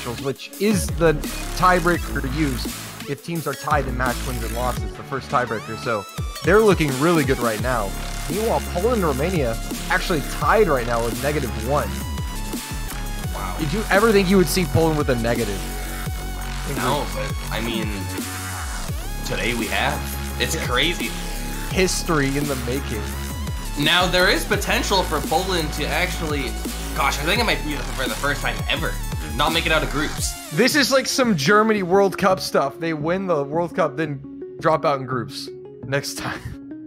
differentials, which is the tiebreaker used if teams are tied in match wins and losses, the first tiebreaker. So they're looking really good right now. Meanwhile, Poland and Romania actually tied right now with -1. Wow. Did you ever think you would see Poland with a negative? No, but I mean, today we have. It's crazy. History in the making. Now, there is potential for Poland to actually, gosh, I think it might be for the first time ever, not make it out of groups. This is like some Germany World Cup stuff. They win the World Cup, then drop out in groups next time.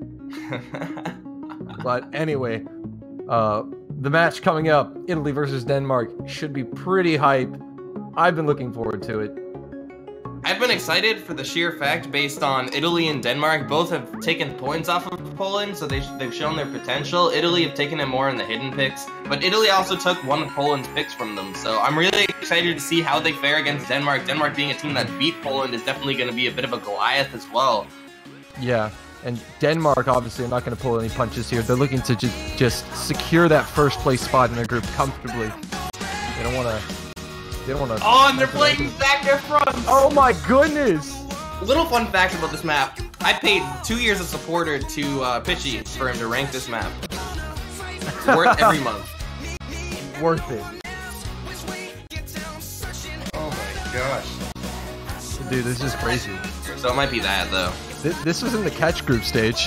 But anyway, the match coming up, Italy versus Denmark, should be pretty hype. I've been looking forward to it. I've been excited for the sheer fact based on Italy and Denmark both have taken points off of Poland, so they've shown their potential. Italy have taken it more in the hidden picks, but Italy also took one of Poland's picks from them, so I'm really excited to see how they fare against Denmark. Denmark being a team that beat Poland is definitely going to be a bit of a Goliath as well. Yeah, and Denmark obviously are not going to pull any punches here. They're looking to just secure that first place spot in their group comfortably. They don't want to... Oh, and they're playing Zac Efron! Oh my goodness! Little fun fact about this map. I paid 2 years of supporter to Pitchy for him to rank this map. It's worth every month. Worth it. Oh my gosh. Dude, this is crazy. So it might be that, though. This was in the catch group stage.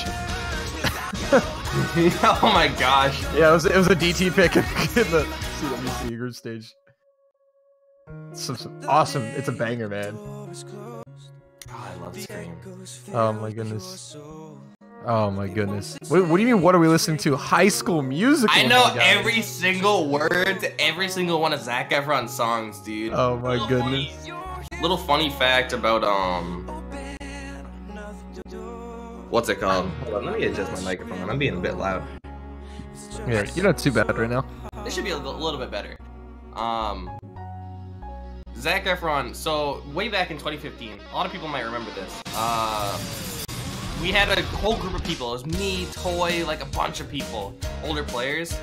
Oh my gosh. Yeah, it was a DT pick in the CWC group stage. It's awesome. It's a banger, man. Oh, I love Scream. Oh my goodness. Oh my goodness. What do you mean, what are we listening to? High School Musical. I know every single word to every single one of Zac Efron's songs, dude. Oh my goodness. Little funny fact about, what's it called? Hold on, let me adjust my microphone. I'm being a bit loud. Yeah, you're not too bad right now. This should be a little bit better. Zac Efron, so way back in 2015, a lot of people might remember this. We had a whole group of people. It was me, Toy, like a bunch of people, older players.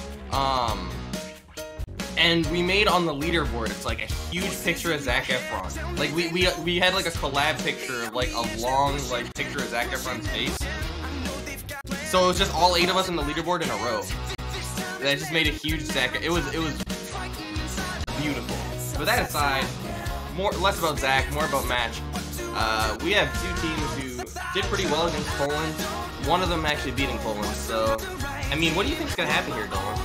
And we made on the leaderboard, it's like a huge picture of Zac Efron. Like we had like a collab picture of like a long like picture of Zac Efron's face. So it was just all 8 of us in the leaderboard in a row. That just made a huge Zac. It was beautiful. But that aside, less about Zac, more about match. We have 2 teams who did pretty well against Poland. One of them actually beating Poland. So, I mean, what do you think is gonna happen here, Dolan?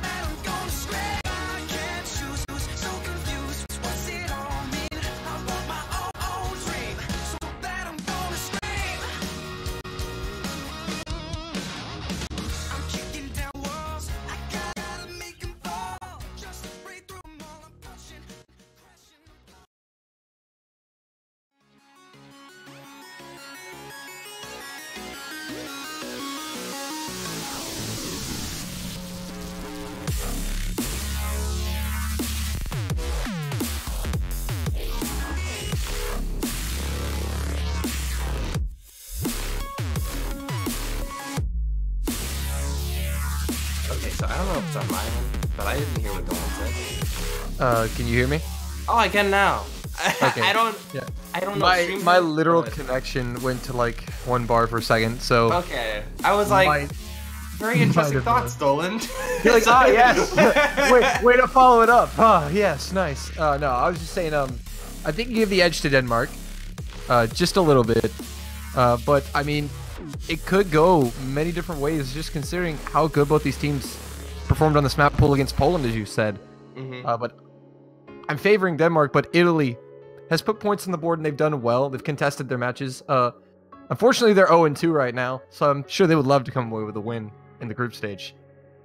So I don't know if it's on my end, but I didn't hear what Dolan said. Can you hear me? Oh, I can now. Okay. I don't know. My literal connection went to like 1 bar per second, so... Okay. I was like, very interesting thoughts, Dolan. You're like, ah, yes. Way to follow it up. Ah, yes, nice. No, I was just saying, I think you give the edge to Denmark, just a little bit. But, I mean, it could go many different ways, just considering how good both these teams performed on this map pool against Poland, as you said. But I'm favoring Denmark, but Italy has put points on the board, and they've done well. They've contested their matches. Unfortunately, they're 0-2 right now, so I'm sure they would love to come away with a win in the group stage.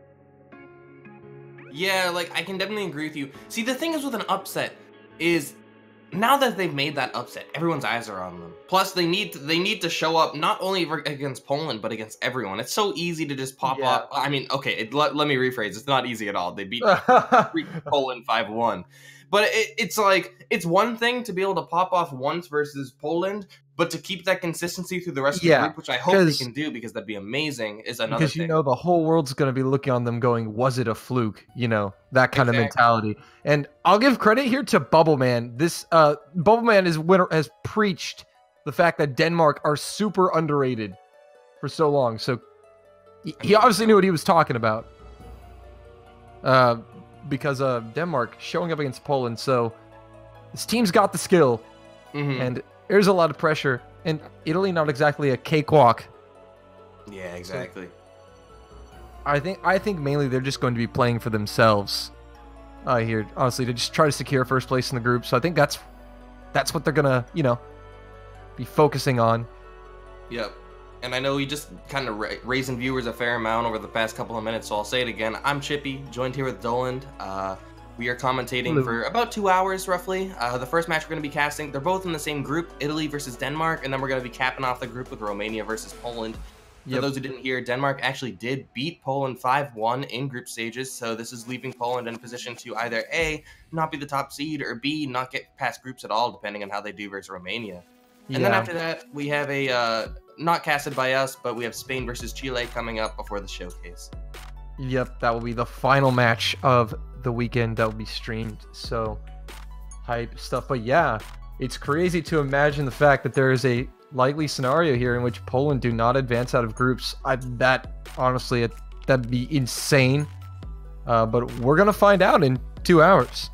Yeah, like, I can definitely agree with you. See, the thing is with an upset is, now that they've made that upset, everyone's eyes are on them. Plus, they need to show up not only against Poland, but against everyone. It's so easy to just pop up. I mean, okay, let me rephrase. It's not easy at all. They beat Poland 5-1. But it's like, it's one thing to be able to pop off once versus Poland, But to keep that consistency through the rest of the Yeah, group, which I hope they 'cause- can do because that'd be amazing, is another Because thing. you know the whole world's gonna be looking on them, going, "Was it a fluke?" You know, that kind of mentality. And I'll give credit here to Bubbleman. This Bubbleman has preached the fact that Denmark are super underrated for so long. So he obviously knew what he was talking about. Because Denmark showing up against Poland, so this team's got the skill, and there's a lot of pressure. And Italy, not exactly a cakewalk. Yeah, exactly. So I think mainly they're just going to be playing for themselves here, honestly, to just try to secure first place in the group. So I think that's what they're gonna, be focusing on. Yep. And I know we just kind of raising viewers a fair amount over the past couple of minutes, so I'll say it again. I'm Chippy, joined here with Doland. We are commentating for about 2 hours, roughly. The first match we're going to be casting, they're both in the same group, Italy versus Denmark, and then we're going to be capping off the group with Romania versus Poland. For those who didn't hear, Denmark actually did beat Poland 5-1 in group stages, so this is leaving Poland in a position to either A, not be the top seed, or B, not get past groups at all, depending on how they do versus Romania. And then after that, we have a, not casted by us, but we have Spain versus Chile coming up before the showcase. Yep, that will be the final match of the weekend that will be streamed. So, hype stuff. But yeah, it's crazy to imagine the fact that there is a likely scenario here in which Poland do not advance out of groups. Honestly, that'd be insane. But we're going to find out in 2 hours.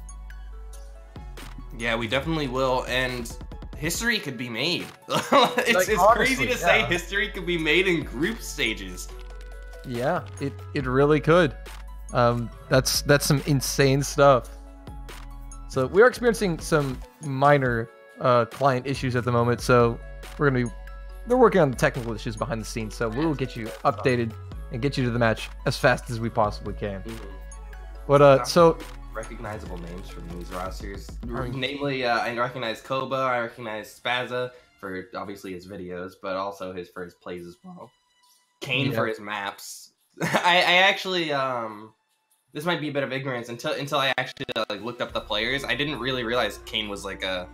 Yeah, we definitely will. And history could be made. It's honestly, crazy to say history could be made in group stages. Yeah, it really could. That's some insane stuff. So we are experiencing some minor client issues at the moment. So they're working on the technical issues behind the scenes. So we will get you updated and get you to the match as fast as we possibly can. But so. Recognizable names from these rosters. Namely, I recognize Koba, I recognize Spaza for obviously his videos, but also for his plays as well. Kane for his maps. I actually this might be a bit of ignorance until I actually looked up the players. I didn't really realize Kane was like a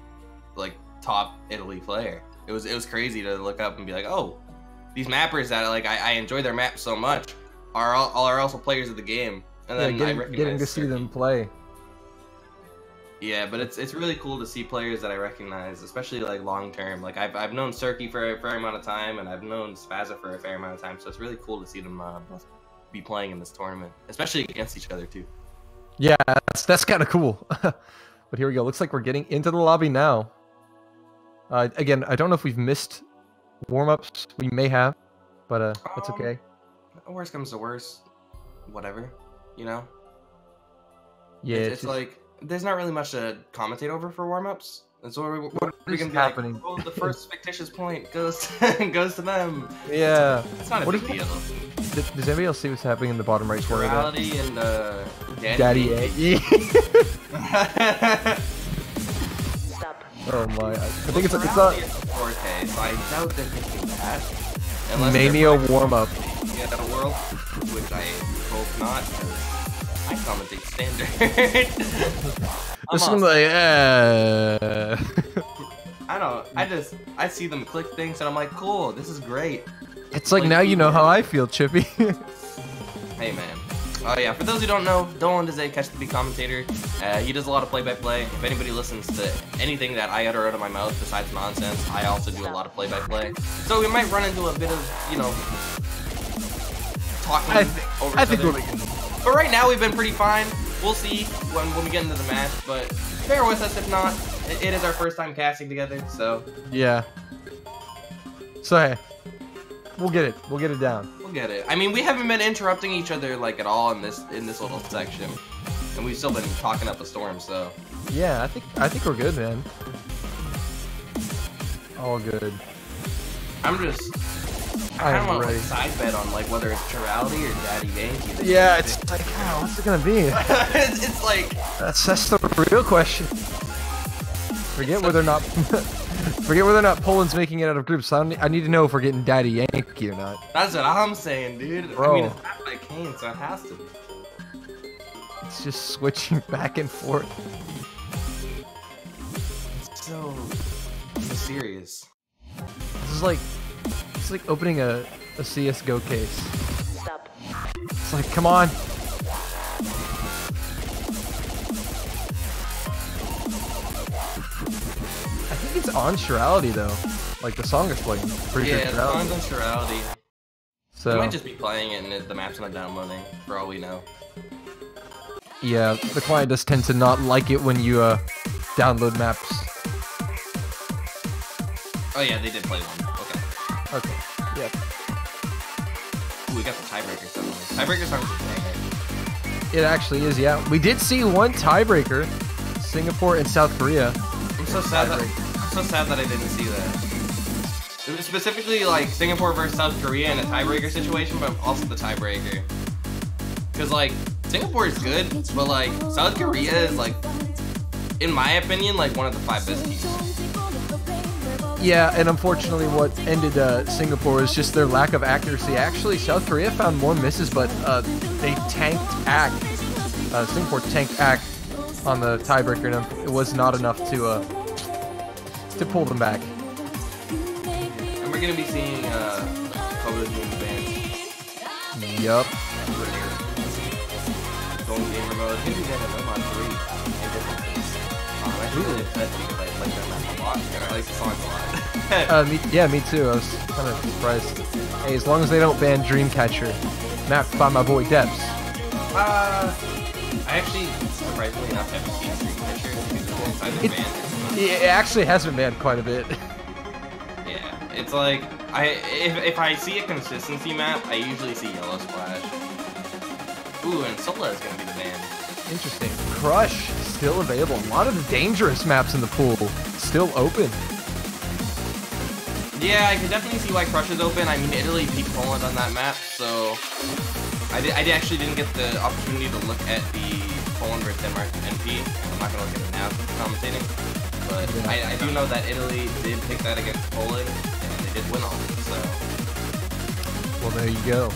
top Italy player. It was crazy to look up and be like, oh, these mappers that I enjoy their maps so much are also players of the game. And then getting to see them play. Yeah, but it's really cool to see players that I recognize, especially long term. I've known Serki for a fair amount of time, and I've known Spaza for a fair amount of time. So it's really cool to see them both be playing in this tournament, especially against each other too. Yeah, that's kind of cool. But here we go. Looks like we're getting into the lobby now. Again, I don't know if we've missed warm-ups. We may have, but that's okay. Worst comes to worst, whatever. Yeah, it's like there's not really much to commentate over for warm-ups. That's what we're gonna be happening. Oh, the first fictitious point goes to them. Yeah, it's not a big deal. Does anybody else see what's happening in the bottom right corner? Morality and Daddy A. Oh my! I think it's not. 4K, so I doubt they're thinking that. Mania warm-up. Yeah, the world, which I hope not. I commentate standard. This one's like, I don't. I see them click things and I'm like, cool. This is great. It's like now you know how I feel, Chippy. Hey man. Oh yeah. For those who don't know, Dolan is a Catch the Beat commentator. He does a lot of play-by-play. If anybody listens to anything that I utter out of my mouth besides nonsense, I also do a lot of play-by-play. So we might run into a bit of talking over. I think we'll be good. But right now we've been pretty fine. We'll see when we get into the match, but bear with us if not. It is our first time casting together, so. Yeah. So hey, we'll get it. We'll get it down. We'll get it. I mean, we haven't been interrupting each other at all in this little section, and we've still been talking up a storm. So. Yeah, I think we're good, man. All good. I kind of want to side bet on whether it's Chirality or Daddy Yankee. Yeah, it's like, what's it gonna be? it's like that's the real question. Forget whether or not Poland's making it out of groups. I need to know if we're getting Daddy Yankee or not. That's what I'm saying, dude. Bro. I mean, it's not by Kane, so it has to be. It's just switching back and forth. It's so mysterious. it's like opening a CS:GO case. It's like, come on. I think it's on Shirality though. Like the song is playing. Pretty Yeah, sure the song's on Shirality. So They might just be playing it and the map's not downloading, for all we know. yeah, the client does tend to not like it when you download maps. Oh yeah, they did play one. Okay. Okay. Yep. Ooh, we got the tiebreaker song. Tiebreaker song is banger. It actually is, yeah. We did see one tiebreaker. Singapore and South Korea. I'm so sad that I didn't see that. It was specifically like Singapore versus South Korea in a tiebreaker situation, but also the tiebreaker. Cause like Singapore is good, but like South Korea is like, in my opinion, like one of the 5 best teams. Yeah, and unfortunately what ended Singapore is just their lack of accuracy. Actually, South Korea found more misses, but they tanked AK. Singapore tanked AK on the tiebreaker, and it was not enough to pull them back. And we're gonna be seeing Kobe doing the band. Yup. Golden Gamer mode. Maybe they have a mod 3 in different things. I'm actually really upset because I like that map a lot, and I like the song a lot. Yeah, me too. I was kind of surprised. Hey, as long as they don't ban Dreamcatcher, mapped by my boy Debs. I actually, surprisingly enough, haven't seen Dreamcatcher since I've been banned. It actually has been banned quite a bit. Yeah, it's like, if I see a consistency map, I usually see Yellow Splash. Ooh, and Sola is gonna be the ban. Interesting. Crush, still available. A lot of the dangerous maps in the pool, still open. Yeah, I can definitely see why Crush is open. I mean, Italy beat Poland on that map, so I actually didn't get the opportunity to look at the Poland versus Denmark NP. I'm not gonna look at it now commentating, but I do know that Italy did pick that against Poland, and they did win all of it, so. Well, there you go.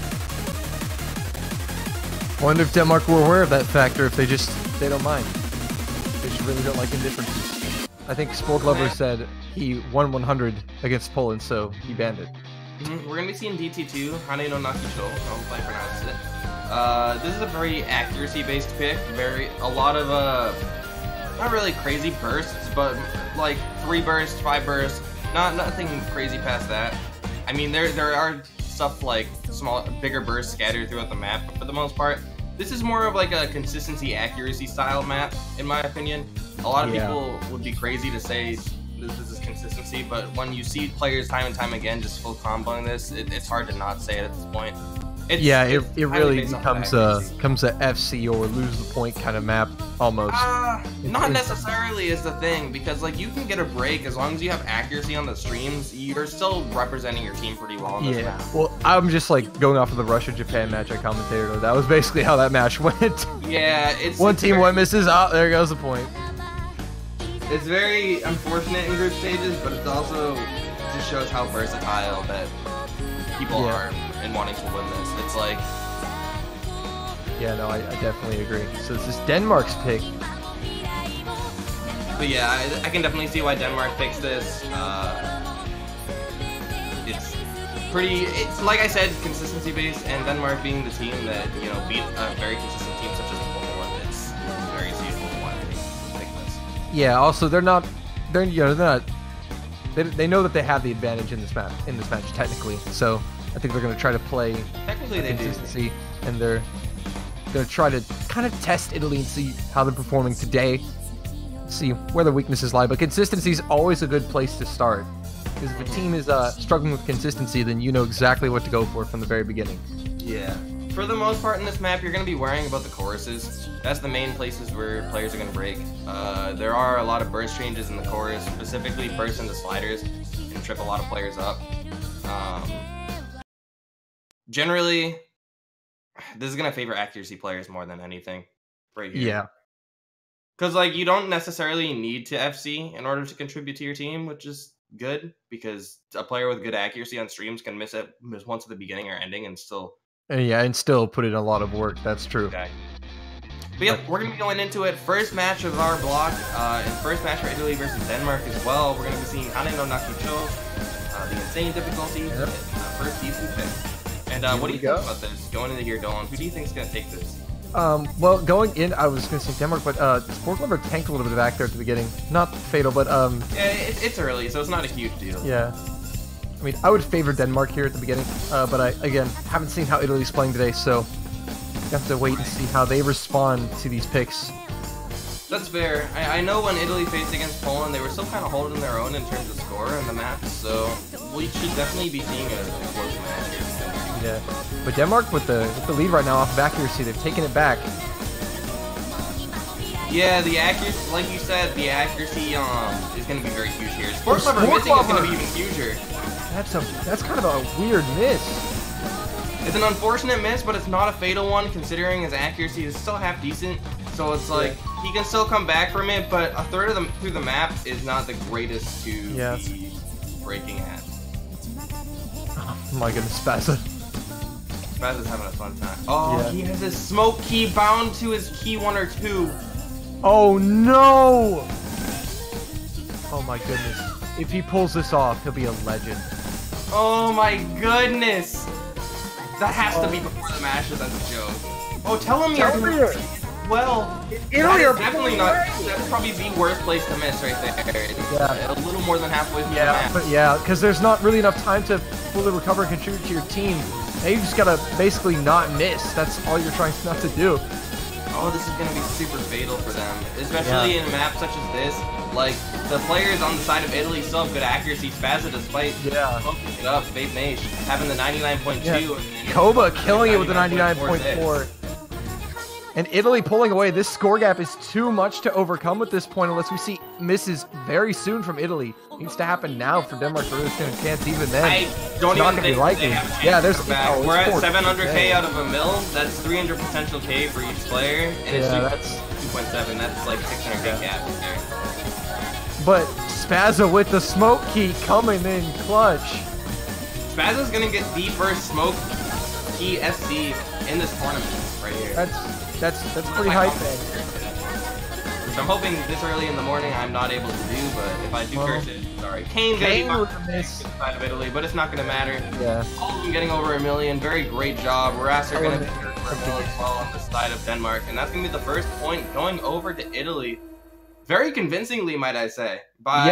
Wonder if Denmark were aware of that factor, if they don't mind. They just really don't like indifferences. I think Sport Lover said he won 100 against Poland, so he banned it. We're gonna be seeing DT2, Hane no Nakicho, I don't know if I pronounced it. This is a very accuracy-based pick, a lot of, not really crazy bursts, but like 3 bursts, 5 bursts, nothing crazy past that. I mean, there are stuff like bigger bursts scattered throughout the map, but for the most part, this is more of like a consistency accuracy style map, in my opinion. A lot of people would be crazy to say this is consistency, but when you see players time and time again just full comboing this, it's hard to not say it at this point. It really becomes a FC or lose the point kind of map almost. Not necessarily is the thing, because like you can get a break as long as you have accuracy on the streams. You're still representing your team pretty well on this map. Well, I'm just like going off of the Russia-Japan match I commentated. That was basically how that match went. Yeah, one team, one misses. Oh, there goes the point. It's very unfortunate in group stages, but it also just shows how versatile that people are in wanting to win this. It's like... Yeah, no, I definitely agree. So this is Denmark's pick. But yeah, I can definitely see why Denmark picks this. It's like I said, consistency based, and Denmark being the team that, you know, beat a very consistent team such as Poland, it's very easy for one to pick this. Yeah, also they know that they have the advantage in this match technically. So I think they're going to try to play consistency, and they're going to try to kind of test Italy and see how they're performing today, see where their weaknesses lie. But consistency is always a good place to start, because if a team is struggling with consistency, then you know exactly what to go for from the very beginning. Yeah. For the most part in this map, you're going to be worrying about the choruses. That's the main places where players are going to break. There are a lot of burst changes in the chorus, specifically burst into sliders, and trip a lot of players up. Generally, this is going to favor accuracy players more than anything right here. Yeah. Because, like, you don't necessarily need to FC in order to contribute to your team, which is good, because a player with good accuracy on streams can miss once at the beginning or ending and still... Yeah, and still put in a lot of work. That's true. Okay. But yeah, we're going to be going into it. First match of our block, and first match for Italy versus Denmark as well. We're going to be seeing Hane no Nakicho. the insane difficulty. Yep. First decent pick. And what do you think about this? Going into here, Dolan, who do you think is going to take this? Well, going in, I was going to say Denmark, but Sport Lumber tanked a little bit back there at the beginning. Not fatal, but Yeah, it's early, so it's not a huge deal. yeah. I mean, I would favor Denmark here at the beginning, but I, again, haven't seen how Italy's playing today, so you have to wait and see how they respond to these picks. That's fair. I know when Italy faced against Poland, they were still kind of holding their own in terms of score in the match, so we should definitely be seeing a close match here. Yeah, but Denmark with the lead right now off of accuracy, they've taken it back. Yeah, the accuracy, like you said, the accuracy is going to be very huge here. Sport Clever missing is going to be even huger. That's kind of a weird miss. It's an unfortunate miss, but it's not a fatal one considering his accuracy is still half decent. So it's like he can still come back from it, but a third of them through the map is not the greatest to be breaking at. Oh my goodness, Spazza. Spaz is having a fun time. Oh, he has his smoke key bound to his key 1 or 2. Oh no! Oh my goodness. If he pulls this off, he'll be a legend. Oh my goodness! That has to be before the matches, that's a joke. Oh, Telomere! Well, Italy are definitely not. That's probably the worst place to miss right there. Yeah. A little more than halfway through the match. But because there's not really enough time to fully recover and contribute to your team. Now you just gotta basically not miss. That's all you're trying not to do. Oh, this is gonna be super fatal for them, especially in a map such as this. Like, the players on the side of Italy still have good accuracy. Spazza, despite fucking it up, Babe Nation having the 99.2. Koba killing it with the 99.4. And Italy pulling away. This score gap is too much to overcome at this point unless we see misses very soon from Italy. It needs to happen now for Denmark to really stand a chance even then. I don't even think they have a chance. Yeah, there's we're at 700k out of a mil. That's 300 potential K for each player. And it's that's 2.7. That's like 600k cap there. But Spazza with the smoke key coming in clutch. Spazza's gonna get the first smoke key SC in this tournament right here. That's pretty hype, man. Which I'm hoping this early in the morning I'm not able to do, but if I do curse it, sorry. Kane with the miss side of Italy, but it's not gonna matter. Yeah. All of them getting over a million. Very great job. Rasser gonna be hurt as well on the side of Denmark, and that's gonna be the first point going over to Italy. Very convincingly, might I say.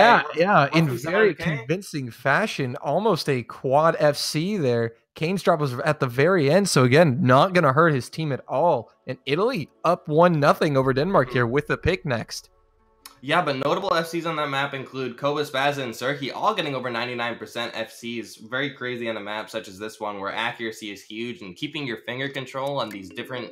In very convincing fashion. Almost a quad FC there. Kane's drop was at the very end, so again, not going to hurt his team at all. And Italy up 1-0 over Denmark here with the pick next. Yeah, but notable FCs on that map include Koba, Spazza, and Serki, all getting over 99% FCs. Very crazy on a map such as this one, where accuracy is huge, and keeping your finger control on these different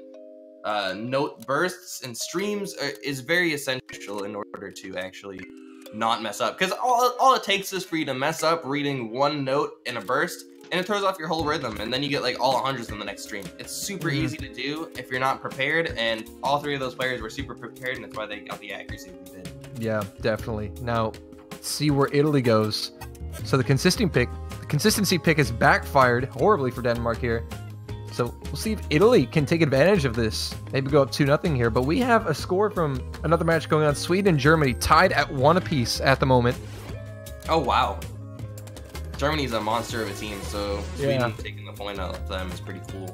note bursts and streams is very essential in order to actually not mess up. Because all it takes is for you to mess up reading one note in a burst, and it throws off your whole rhythm, and then you get like all 100s in the next stream. It's super easy to do if you're not prepared, and all three of those players were super prepared, and that's why they got the accuracy they did. Yeah, definitely. Now, let's see where Italy goes. So the consistency pick has backfired horribly for Denmark here. So we'll see if Italy can take advantage of this. Maybe go up 2-0 here. But we have a score from another match going on. Sweden and Germany tied at 1 apiece at the moment. Oh, wow. Germany's a monster of a team, so Sweden taking the point out of them is pretty cool.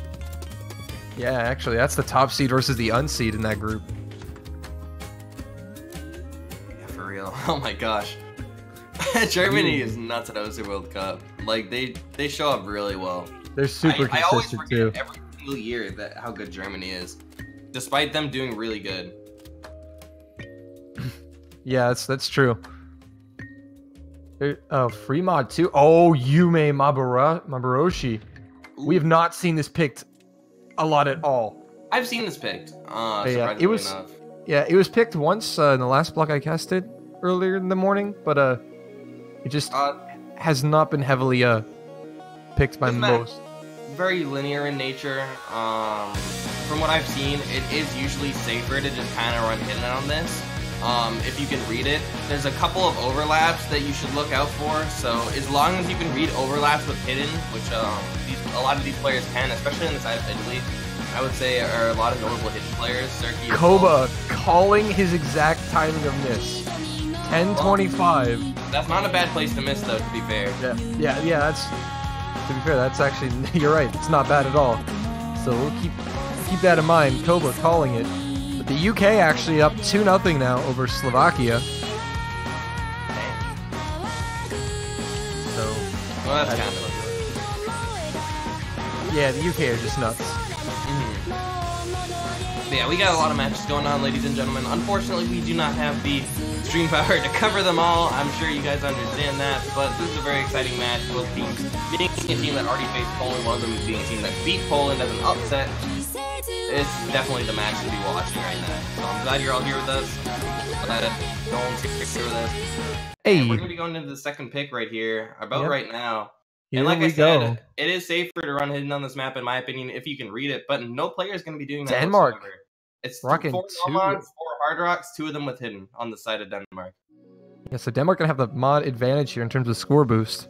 Yeah, actually, that's the top seed versus the unseed in that group. Yeah, for real. Oh my gosh. Germany is nuts at OC World Cup. Like, they show up really well. They're super consistent, I always forget too. Every single year how good Germany is, despite them doing really good. Yeah, that's true. Free mod too. Oh, Yume Mabaroshi. We have not seen this picked a lot at all. I've seen this picked. It was picked once in the last block I casted earlier in the morning, but it just has not been heavily picked by most. Very linear in nature. From what I've seen, it is usually safer to just kind of run hidden on this. If you can read it, there's a couple of overlaps that you should look out for. So as long as you can read overlaps with hidden, which a lot of these players can, especially on the side of Italy, I would say are a lot of notable hidden players. Koba calling his exact timing of miss. 10:25. That's not a bad place to miss, though, to be fair. Yeah. That's, to be fair, that's actually, you're right. It's not bad at all. So we'll keep that in mind. Koba calling it. But the UK actually up 2-0 now over Slovakia. So. Well, that's kind of. Yeah, the UK are just nuts. Yeah, we got a lot of matches going on, ladies and gentlemen. Unfortunately, we do not have the stream power to cover them all. I'm sure you guys understand that, but this is a very exciting match. Both teams being a team that already faced Poland, one of them being a team that beat Poland as an upset. It's definitely the match to be watching right now. So I'm glad you're all here with us. Glad Nolan's here with us. Hey, and we're going to be going into the second pick right here, about right now. Here and like we I said, go. it is safer to run hidden on this map, in my opinion, if you can read it. But no player is going to be doing that. Denmark. Whatsoever. It's Rocking 4 two. Nomads, 4 Hard Rocks, 2 of them with hidden on the side of Denmark. Yeah, so Denmark gonna have the mod advantage here in terms of score boost.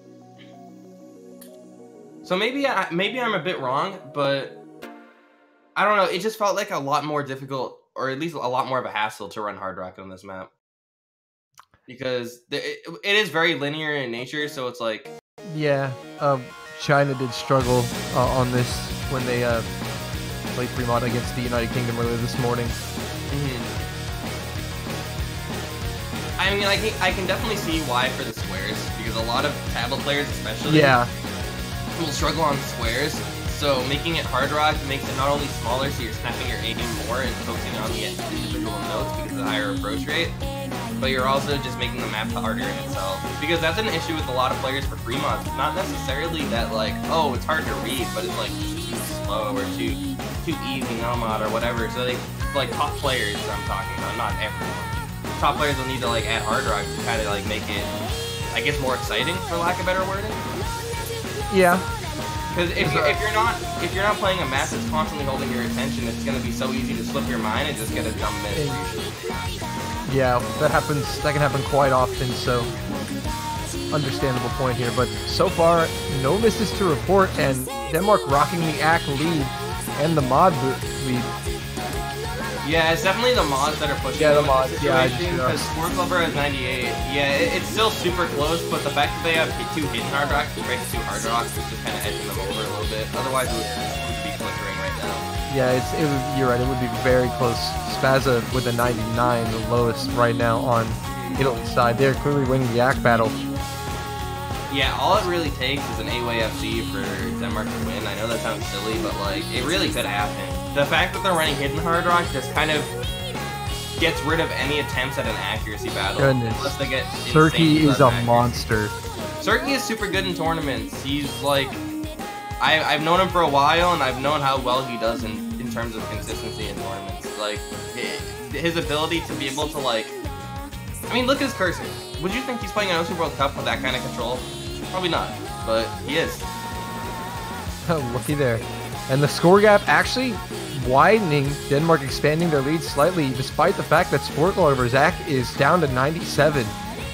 So maybe I'm a bit wrong, but I don't know. It just felt like a lot more difficult, or at least a lot more of a hassle to run Hard Rock on this map. Because it is very linear in nature, so it's like... Yeah, China did struggle on this when they played pre-mod against the United Kingdom earlier this morning. I mean, I can definitely see why for the squares, because a lot of tablet players especially will struggle on squares. So making it Hard Rock makes it not only smaller, so you're snapping your aiming more and focusing on the individual notes because of the higher approach rate, but you're also just making the map harder in itself. Because that's an issue with a lot of players for free mods. Not necessarily that like, oh, it's hard to read, but it's like too slow or too easy nomad or whatever. So they, like top players I'm talking about, not everyone. Top players will need to like add Hard Rock to kind of like make it, I guess, more exciting, for lack of better wording. Yeah. Because if you're not playing a map that's constantly holding your attention, it's gonna be so easy to slip your mind and just get a dumb miss. Yeah, that happens. That can happen quite often. So, understandable point here. But so far, no misses to report, and Denmark rocking the AC lead and the mod lead. Yeah, it's definitely the mods that are pushing. Yeah, the mods. Yeah, because Sport Lover has 98. Yeah, it's still super close, but the fact that they have 2 hidden Hard Rocks compared to 2 Hard Rocks is just kind of edging them over a little bit. Otherwise, it would be flickering right now. Yeah, you're right. It would be very close. Spaza with a 99, the lowest right now on Italy's side. They're clearly winning the AC battle. Yeah, all it really takes is an A-Way FC for Denmark to win. I know that sounds silly, but like it really could happen. The fact that they're running hidden Hard Rock just kind of gets rid of any attempts at an accuracy battle. Goodness. Unless they get Serki is a monster. Serki is super good in tournaments. He's like, I've known him for a while, and I've known how well he does in terms of consistency in tournaments. Like, his ability to be able to like, I mean, look at his cursor. Would you think he's playing an Ocean World Cup with that kind of control? Probably not, but he is. Oh, looky there. And the score gap actually widening, Denmark expanding their lead slightly, despite the fact that Sportlover Zach is down to 97.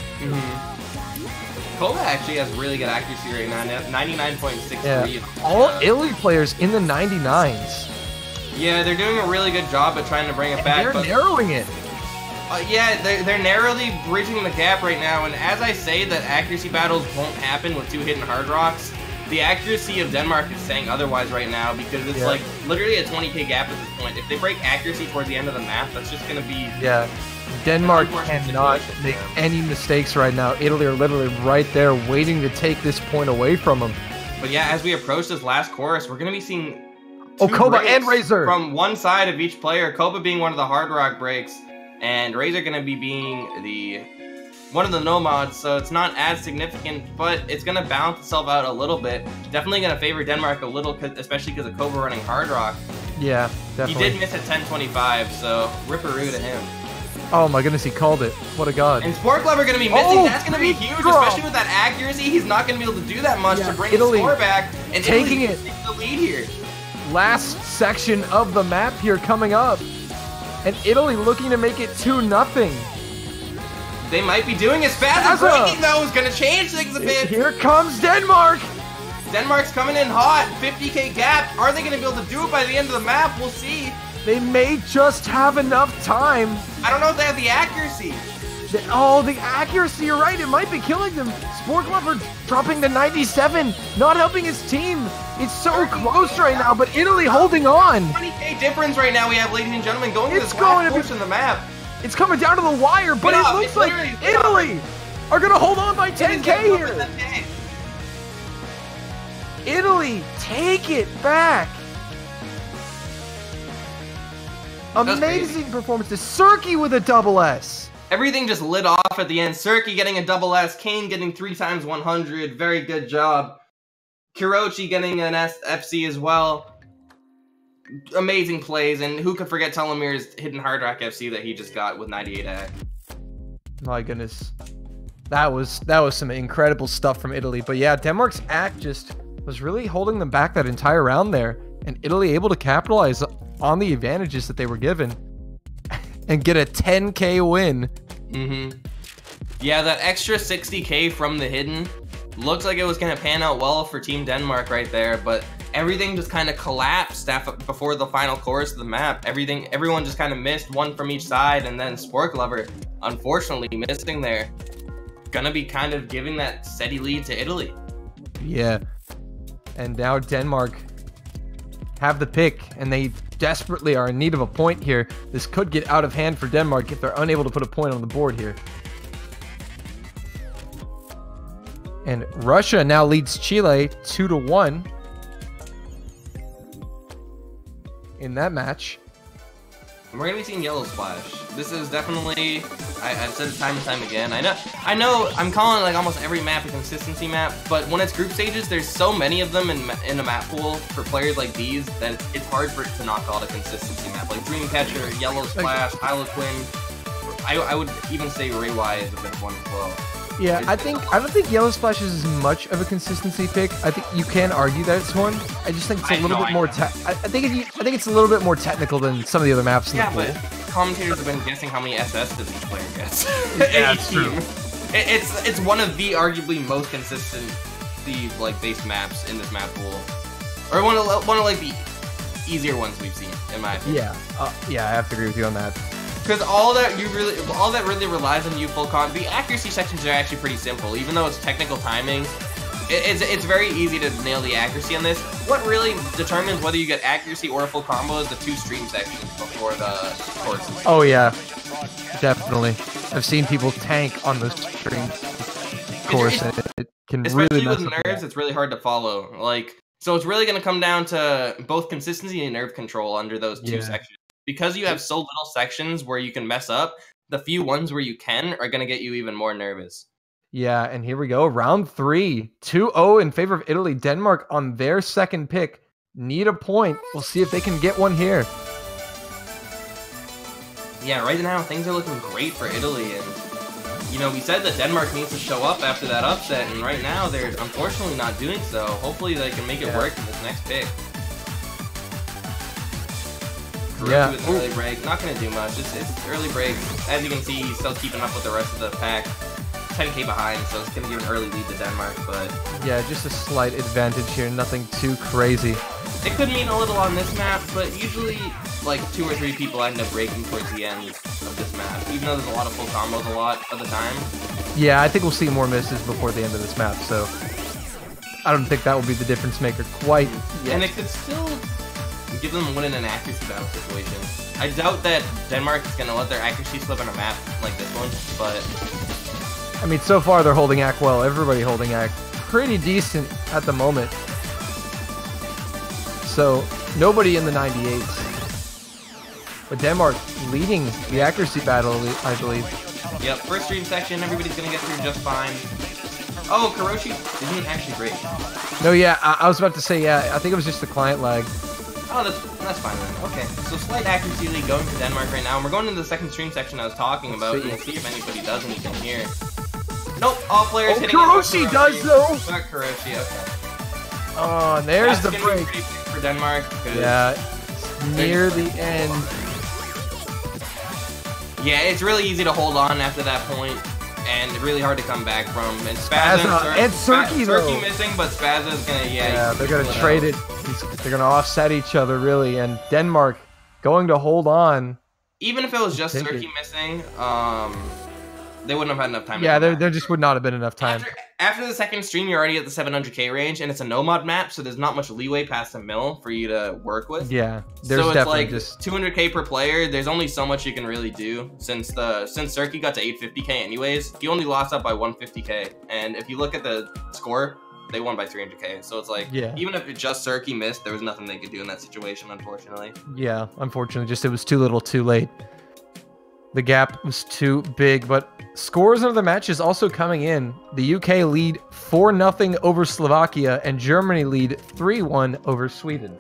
Koba actually has really good accuracy right now, 99.63. Yeah. All Italy players in the 99s. Yeah, they're doing a really good job at trying to bring it back. They're narrowing it. Yeah, they're narrowly bridging the gap right now, and as I say that accuracy battles won't happen with 2 hidden Hard Rocks, the accuracy of Denmark is saying otherwise right now, because it's like literally a 20k gap at this point. If they break accuracy towards the end of the map, that's just going to be... Yeah, Denmark cannot make any mistakes right now. Italy are literally right there waiting to take this point away from them. But yeah, as we approach this last chorus, we're going to be seeing... Koba and Razor! From one side of each player, Koba being one of the Hard Rock breaks, and Razor going to be being one of the nomads, so it's not as significant, but it's going to balance itself out a little bit. Definitely going to favor Denmark a little, especially because of Koba running Hard Rock. Yeah, definitely. He did miss at 10:25, so ripperoo to him. Oh my goodness, he called it. What a god. And Sport Glover going to be missing. That's going to be huge, especially with that accuracy. He's not going to be able to do that much to bring Italy the score back. And taking Italy's the lead here. Last section of the map here coming up. And Italy looking to make it 2-0. They might be doing it. Spaza breaking, though, is going to change things a bit. Here comes Denmark. Denmark's coming in hot. 50k gap. Are they going to be able to do it by the end of the map? We'll see. They may just have enough time. I don't know if they have the accuracy. Oh, the accuracy, you're right. It might be killing them. Sporklover dropping to 97, not helping his team. It's so close right now, but Italy holding on. 20K difference right now we have, ladies and gentlemen, going to It's this going last to be- portion of the map. It's coming down to the wire, but Yeah, it looks it's like literally- Italy are going to hold on by 10K here. 10K. Italy, take it back. That's Amazing performance. The Surkey with a double S. Everything just lit off at the end. Surkey getting a double S, Kane getting 3 times 100. Very good job. Kurochi getting an FC as well. Amazing plays, and who could forget Telomere's hidden Hard Rock FC that he just got with 98 AC. My goodness. That was some incredible stuff from Italy. But yeah, Denmark's act just was really holding them back that entire round there. And Italy able to capitalize on the advantages that they were given and get a 10K win. Yeah, that extra 60K from the hidden looks like it was going to pan out well for Team Denmark right there, but everything just kind of collapsed before the final course of the map. Everyone just kind of missed one from each side, and then Sporklover, unfortunately, missing there. Gonna be kind of giving that steady lead to Italy. Yeah. And now Denmark have the pick, and they desperately are in need of a point here. This could get out of hand for Denmark if they're unable to put a point on the board here. And Russia now leads Chile 2-1 in that match. We're gonna be seeing Yellow Splash. This is definitely, I've said it time and time again. I know I'm calling like almost every map a consistency map, but when it's group stages, there's so many of them in a map pool for players like these that it's hard for it to not call it a consistency map. Like Dreamcatcher, Yellow Splash, Harlequin. I would even say Ray Y is a bit of one as well. Yeah, I don't think Yellow Splash is as much of a consistency pick. I think you can argue that it's one. I just think it's a little bit more. I think it's a little bit more technical than some of the other maps in the pool. Yeah, but commentators have been guessing how many SS does each player gets. Yeah, that's true. It's one of the arguably most consistent based maps in this map pool, or one of like the easier ones we've seen in my opinion. Yeah, I have to agree with you on that. Because all that really relies on you full con. The accuracy sections are actually pretty simple, even though it's technical timing. It's very easy to nail the accuracy on this. What really determines whether you get accuracy or a full combo is the 2 stream sections before the courses. Oh yeah, definitely. I've seen people tank on the stream course, and it can really mess with up nerves. It's really hard to follow. So it's really going to come down to both consistency and nerve control under those 2 sections. Because you have so little sections where you can mess up, the few ones where you can are going to get you even more nervous. Yeah, and here we go. Round 3. 2-0 in favor of Italy. Denmark on their second pick. Need a point. We'll see if they can get one here. Yeah, right now things are looking great for Italy. And, you know, we said that Denmark needs to show up after that upset. And right now they're unfortunately not doing so. Hopefully they can make it work in this next pick. Yeah. With early break, not gonna do much. It's early break. As you can see, he's still keeping up with the rest of the pack. 10K behind, so it's gonna give an early lead to Denmark, but yeah, just a slight advantage here. Nothing too crazy. It could mean a little on this map, but usually like 2 or 3 people end up breaking towards the end of this map, even though there's a lot of full combos a lot of the time. Yeah, I think we'll see more misses before the end of this map, so I don't think that will be the difference maker quite yet. And it could still give them a win in an accuracy battle situation. I doubt that Denmark is going to let their accuracy slip on a map like this one, but... I mean, so far they're holding Act well. Everybody holding Act pretty decent at the moment. So, nobody in the 98s. But Denmark leading the accuracy battle, I believe. Yep, first stream section, everybody's going to get through just fine. Oh, Kurochi isn't actually great. No, yeah, I was about to say, yeah, I think it was just the client lag. Oh, that's fine then. Okay, so slight accuracy lead going to Denmark right now, and we're going into the second stream section I was talking about, and we'll see if anybody does anything here. Nope, all players hitting Kurochi does though! Not Kurochi, okay. Oh, and there's That's the break. Pretty big for Denmark. Yeah, near the end. Yeah, it's really easy to hold on after that point, and really hard to come back from. And Spazza and Surkey though. Surkey missing, but Spazza's gonna they're gonna trade it. They're gonna offset each other really, and Denmark going to hold on. Even if it was just Surkey missing, They wouldn't have had enough time. Yeah, there just would not have been enough time. After the second stream, you're already at the 700k range, and it's a no mod map, so there's not much leeway past a mil for you to work with. Yeah, there's so it's definitely like just 200k per player. There's only so much you can really do since Circuit got to 850k anyways. He only lost out by 150k, and if you look at the score, they won by 300k. So it's like, yeah, even if it just Circuit missed, there was nothing they could do in that situation, unfortunately. Yeah, unfortunately, just it was too little, too late. The gap was too big, but scores of the matches also coming in. The UK lead 4-0 over Slovakia, and Germany lead 3-1 over Sweden.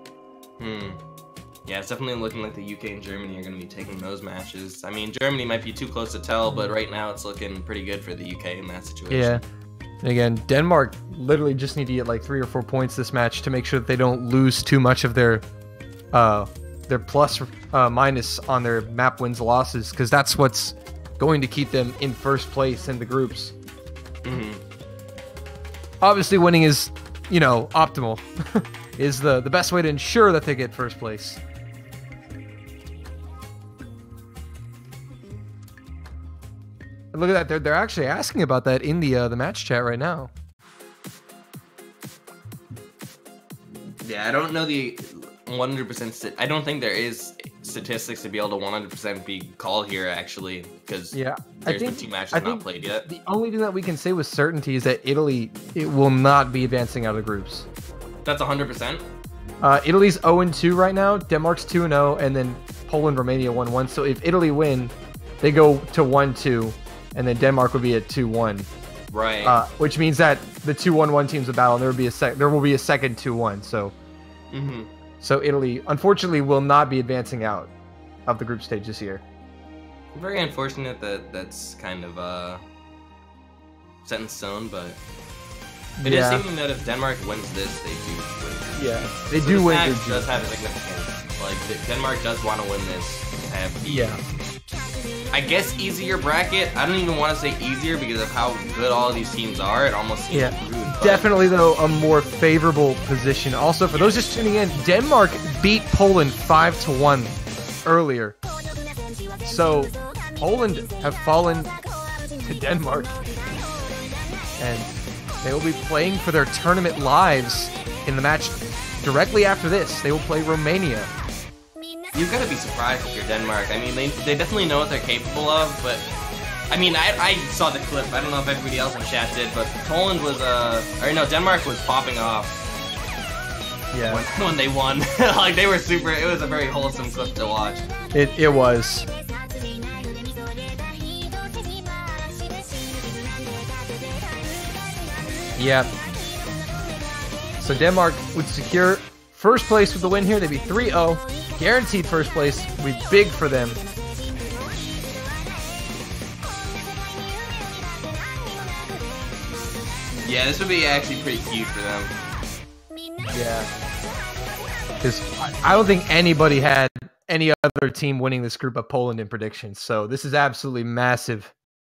Yeah, it's definitely looking like the UK and Germany are going to be taking those matches. I mean, Germany might be too close to tell, but right now it's looking pretty good for the UK in that situation. Yeah. And again, Denmark literally just need to get like 3 or 4 points this match to make sure that they don't lose too much of their plus minus on their map wins losses, because that's what's going to keep them in first place in the groups. Obviously, winning is, you know, optimal. Is the best way to ensure that they get first place. And look at that, they're actually asking about that in the match chat right now. Yeah, I don't know the 100%. I don't think there is statistics to be able to 100% be called here, actually, because yeah, there's been 2 matches not played yet. The only thing that we can say with certainty is that Italy will not be advancing out of groups. That's 100%. Italy's 0-2 right now. Denmark's 2-0, and then Poland, Romania 1-1. So if Italy win, they go to 1-2, and then Denmark would be at 2-1. Right. Which means that the 2-1-1 teams will battle, and there will be a second 2-1. So. So Italy, unfortunately, will not be advancing out of the group stage this year. Very unfortunate that that's kind of set in stone, but it is seeming that if Denmark wins this, they do win. Yeah, they do win. This match does have a significance. Like, Denmark does want to win this. I guess easier bracket. I don't even want to say easier because of how good all of these teams are. It almost seems rude. Definitely, though, a more favorable position. Also, for those just tuning in, Denmark beat Poland 5-1 earlier. So, Poland have fallen to Denmark. And they will be playing for their tournament lives in the match directly after this. They will play Romania. You've got to be surprised if you're Denmark. I mean, they definitely know what they're capable of, but I mean, I saw the clip. I don't know if everybody else in chat did, but Poland was, Denmark was popping off. Yeah. When they won. Like, they were it was a very wholesome clip to watch. It was. Yeah. So Denmark would secure first place with the win here. They'd be 3-0. Guaranteed first place would be big for them. Yeah, this would be actually pretty huge for them. Yeah. Because I don't think anybody had any other team winning this group of Poland in predictions. So this is absolutely massive.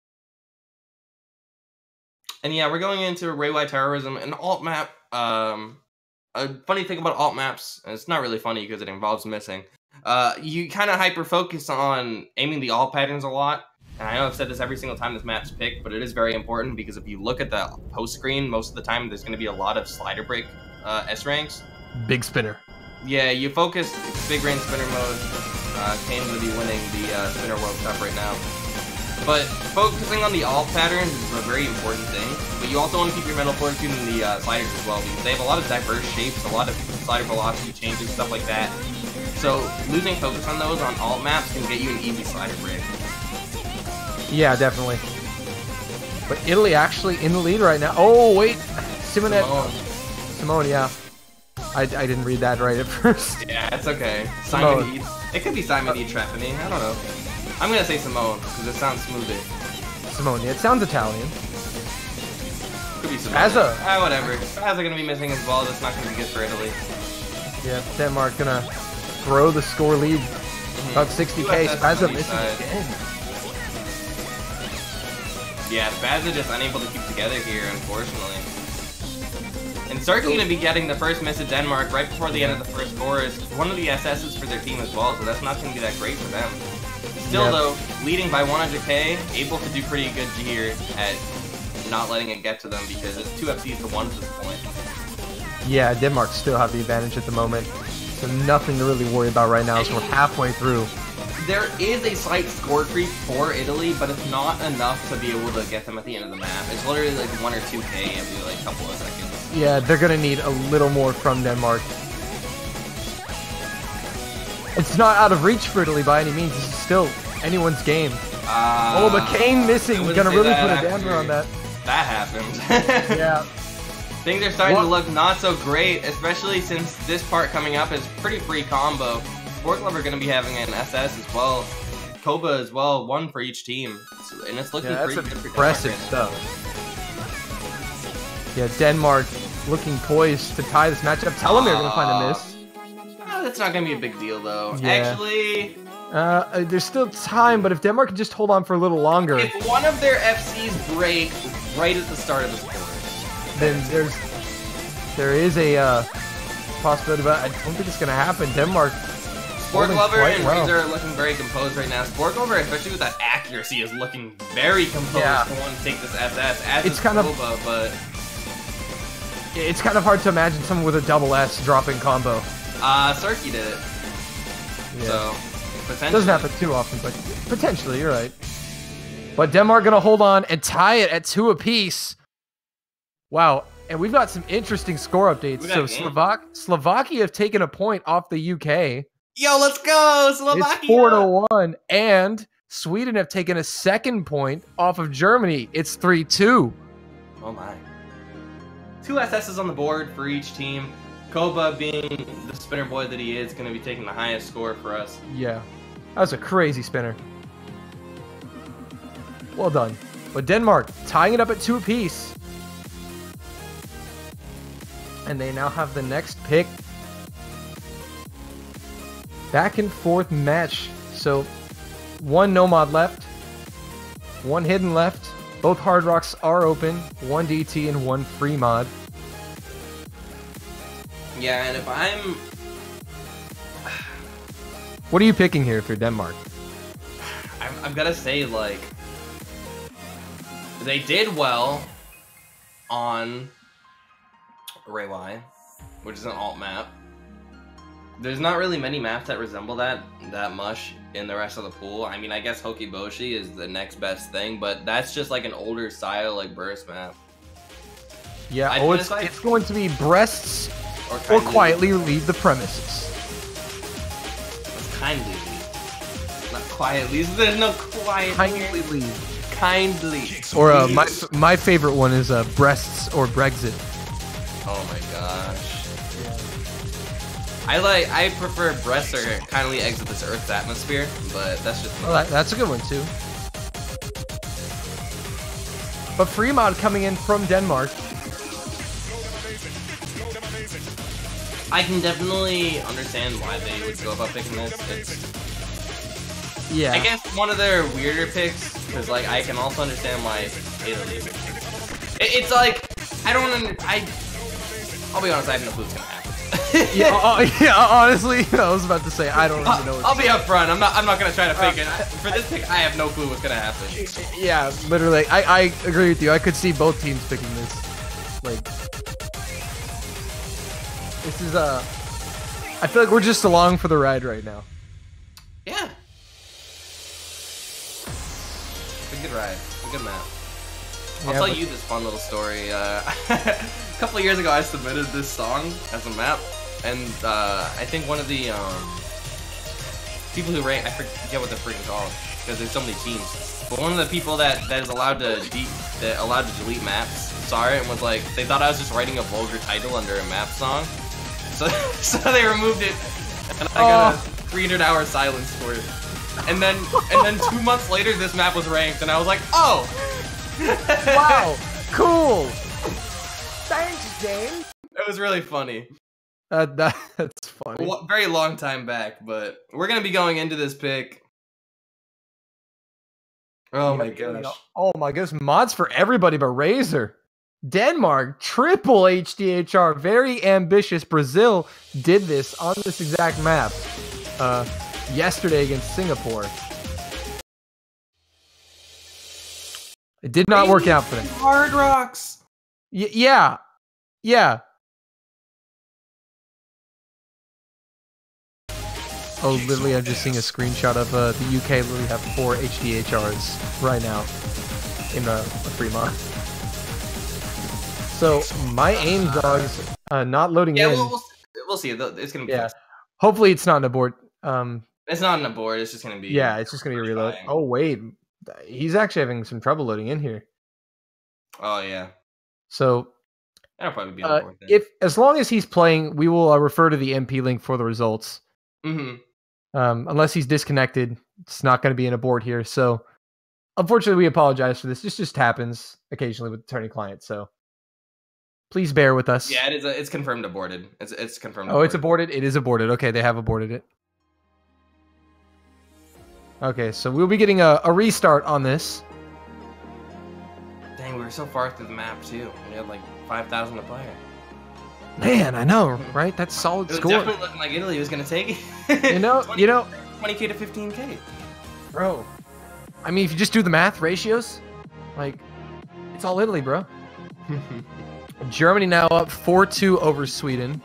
And yeah, we're going into Raywide Terrorism, an alt map. A funny thing about alt maps, and it's not really funny because it involves missing. You kind of hyper focus on aiming the alt patterns a lot. And I know I've said this every single time this map's picked, but it is very important because if you look at the post screen, most of the time there's going to be a lot of slider break S ranks. Big spinner. Yeah, you focus big range spinner mode. Kane's going to be winning the Spinner World Cup right now. But focusing on the alt patterns is a very important thing. But you also want to keep your mental fortitude in the sliders as well, because they have a lot of diverse shapes, a lot of slider velocity changes, stuff like that. So losing focus on those on alt maps can get you an easy slider break. Yeah, definitely. But Italy actually in the lead right now. Oh, wait. Simone, yeah. I didn't read that right at first. Yeah, it's okay. Simon E. It could be Simon E. Trefani. I don't know. I'm going to say Simone, because it sounds smoother. Simone, yeah, it sounds Italian. Could be Simone. Whatever. Spazza going to be missing as well. That's not going to be good for Italy. Yeah, Denmark going to grow the score lead. About 60k. Spazza misses again. Yeah, Spazza just unable to keep together here, unfortunately. And Circuit going to be getting the first miss at Denmark right before the end of the first score. Is one of the SSs for their team as well, so that's not going to be that great for them. Still though, leading by 100k, able to do pretty good here at not letting it get to them because it's 2 FCs to 1 at this point. Yeah, Denmark still have the advantage at the moment, so nothing to really worry about right now as we're halfway through. There is a slight score creep for Italy, but it's not enough to be able to get them at the end of the map. It's literally like 1 or 2k every like couple of seconds. Yeah, they're gonna need a little more from Denmark. It's not out of reach for Italy by any means. This is still anyone's game. Oh, but Kane missing. Gonna really put a damper on that. That happened. Yeah. Things are starting to look not so great, especially since this part coming up is pretty free combo. Sport Club are going to be having an SS as well. Koba as well, 1 for each team. And it's looking pretty good for impressive stuff. Yeah, Denmark looking poised to tie this matchup. Tell them they're going to find a miss. That's not going to be a big deal, though. Yeah. Actually... there's still time, but if Denmark can just hold on for a little longer... If one of their FCs break right at the start of the score, then there is a possibility, but I don't think it's going to happen. Denmark... Sport Glover and Razor are looking very composed right now. Sport Glover, especially with that accuracy, is looking very composed to want to take this SS. As it's kind of... but... It's kind of hard to imagine someone with a double S dropping combo. Cirky did it. Yeah. So, potentially. Doesn't happen too often, but potentially, you're right. But Denmark gonna hold on and tie it at 2 apiece. Wow, and we've got some interesting score updates. So Slovakia have taken a point off the UK. Yo, let's go, Slovakia! It's 4-1, and Sweden have taken a 2nd point off of Germany. It's 3-2. Oh my. 2 SSs on the board for each team. Koba, being the spinner boy that he is, going to be taking the highest score for us. Yeah, that was a crazy spinner. Well done. But Denmark tying it up at 2 apiece. And they now have the next pick. Back and forth match. So 1 Nomad left, 1 hidden left. Both Hard Rocks are open. 1 DT and 1 free mod. Yeah, and if I'm... What are you picking here for Denmark? I've got to say, like... They did well on Ray Y, which is an alt map. There's not really many maps that resemble that much in the rest of the pool. I mean, I guess Hokiboshi is the next best thing, but that's just like an older style, like, burst map. Yeah, it's going to be breasts or quietly leave the premises. Let's kindly leave. Not quietly. There's no quiet. Kindly leave. Kindly. Or my favorite one is breasts or Brexit. Oh my gosh. I prefer breasts or kindly exit this Earth's atmosphere, but that's just me. Oh, that's a good one too. But free mod coming in from Denmark. I can definitely understand why they would go about picking this. Yeah. I guess one of their weirder picks, because like I can also understand why Italy. It's like I'll be honest, I have no clue what's gonna happen. yeah, honestly, I was about to say I don't even know. I'll be upfront. I'm not gonna try to fake it. For this pick, I have no clue what's gonna happen. Yeah, literally, I agree with you. I could see both teams picking this. Like, this is I feel like we're just along for the ride right now. Yeah. It's a good ride. It's a good map. I'll tell you this fun little story. A couple of years ago, I submitted this song as a map, and I think one of the people who rank, I forget what they're freaking called, because there's so many teams. But one of the people that is allowed to delete maps saw it and was like, they thought I was just writing a vulgar title under a map song, so they removed it, and I got a 300-hour silence for it. And then 2 months later, this map was ranked, and I was like, oh. Wow, cool. Thanks, James. It was really funny. That's funny. Very long time back, but we're gonna be going into this pick. Oh my gosh. Oh my goodness, mods for everybody but Razor. Denmark, triple HDHR, very ambitious. Brazil did this on this exact map yesterday against Singapore. It did not work out for them. Hard rocks. Yeah. Yeah. Oh, literally, I'm just seeing a screenshot of the UK literally have 4 HDHRs right now in the Fremont. So my aim dogs not loading in. Yeah, we'll see. It's gonna be. Yeah. Hopefully it's not an abort. It's not an abort. It's just gonna be. Yeah, it's just gonna be a reload. Oh wait, he's actually having some trouble loading in here. Oh yeah. So that'll probably be an abort then. If as long as he's playing, we will refer to the MP link for the results. Mm-hmm. Unless he's disconnected, it's not going to be an abort here. So, unfortunately, we apologize for this. This just happens occasionally with attorney clients. So, please bear with us. Yeah, it's confirmed aborted. It's confirmed. Oh, it's aborted. It is aborted. Okay, they have aborted it. Okay, so we'll be getting a restart on this. Dang, we were so far through the map too. We had like 5,000 to play. Man, I know, right? That's solid score. It was definitely looking like Italy was going to take it. you know, 20k to 15k. Bro, I mean, if you just do the math ratios, like, it's all Italy, bro. Germany now up 4-2 over Sweden.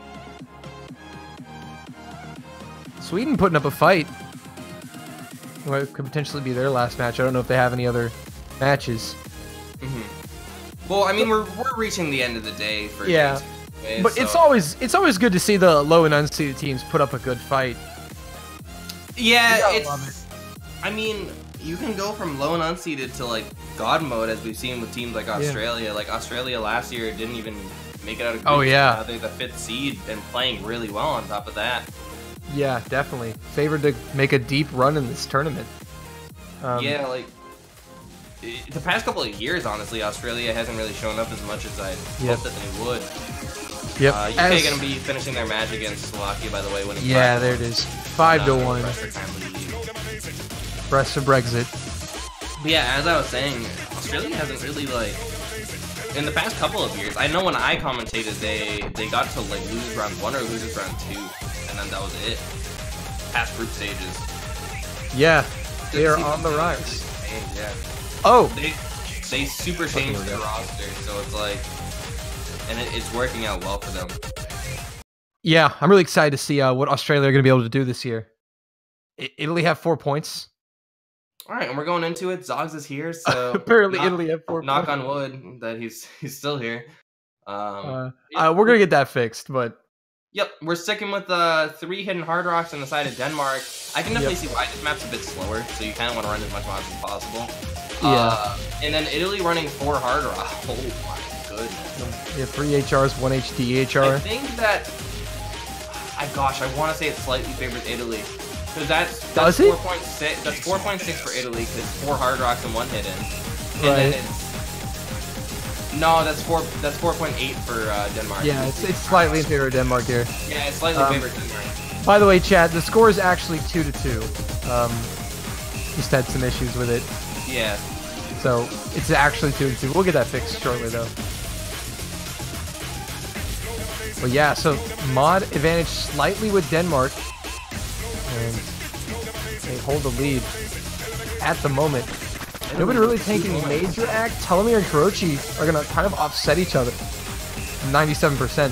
Sweden putting up a fight. Well, it could potentially be their last match. I don't know if they have any other matches. Well, I mean, we're reaching the end of the day for yeah. But so. it's always good to see the low and unseeded teams put up a good fight. Yeah, I mean, you can go from low and unseeded to like God mode, as we've seen with teams like Australia. Yeah. Like Australia last year didn't even make it out of group. Oh yeah, now they're the 5th seed and playing really well on top of that. Yeah, definitely favored to make a deep run in this tournament. Yeah, like the past couple of years, honestly, Australia hasn't really shown up as much as I hoped that they would. Yep. UK gonna be finishing their match against Slovakia, by the way. Winning there it is. 5-1. Rest of Brexit. But yeah, as I was saying, Australia hasn't really like in the past couple of years. I know when I commentated, they got to like lose round 1 or lose round 2, and then that was it. Past group stages. Yeah, they are on the rise. Yeah. Oh, they super changed their roster, so it's like. And it's working out well for them. Yeah, I'm really excited to see what Australia are going to be able to do this year. Italy have 4 points. All right, and we're going into it. Zogs is here, so apparently Italy have 4 points. Knock on wood that he's still here. We're gonna get that fixed, but yep, we're sticking with 3 hidden hard rocks on the side of Denmark. I can definitely see why this map's a bit slower, so you kind of want to run as much mods as possible. Yeah. And then Italy running 4 hard rocks. Oh my. Yeah, 3 HRs, 1 HDHR. I think that, I want to say it slightly favors Italy, because that's 4.6. That's 4.6 for Italy, because 4 hard rocks and 1 hidden. And then it's no, that's 4.8 for Denmark. Yeah, it's slightly in favor of Denmark here. Yeah, it's slightly in favor of Denmark. By the way, chat, the score is actually 2-2. Just had some issues with it. Yeah. So it's actually 2-2. We'll get that fixed shortly, though. But yeah, so mod advantage slightly with Denmark, and they hold the lead at the moment. Nobody really taking major act. Telemir and Kurochi are going to kind of offset each other. 97%.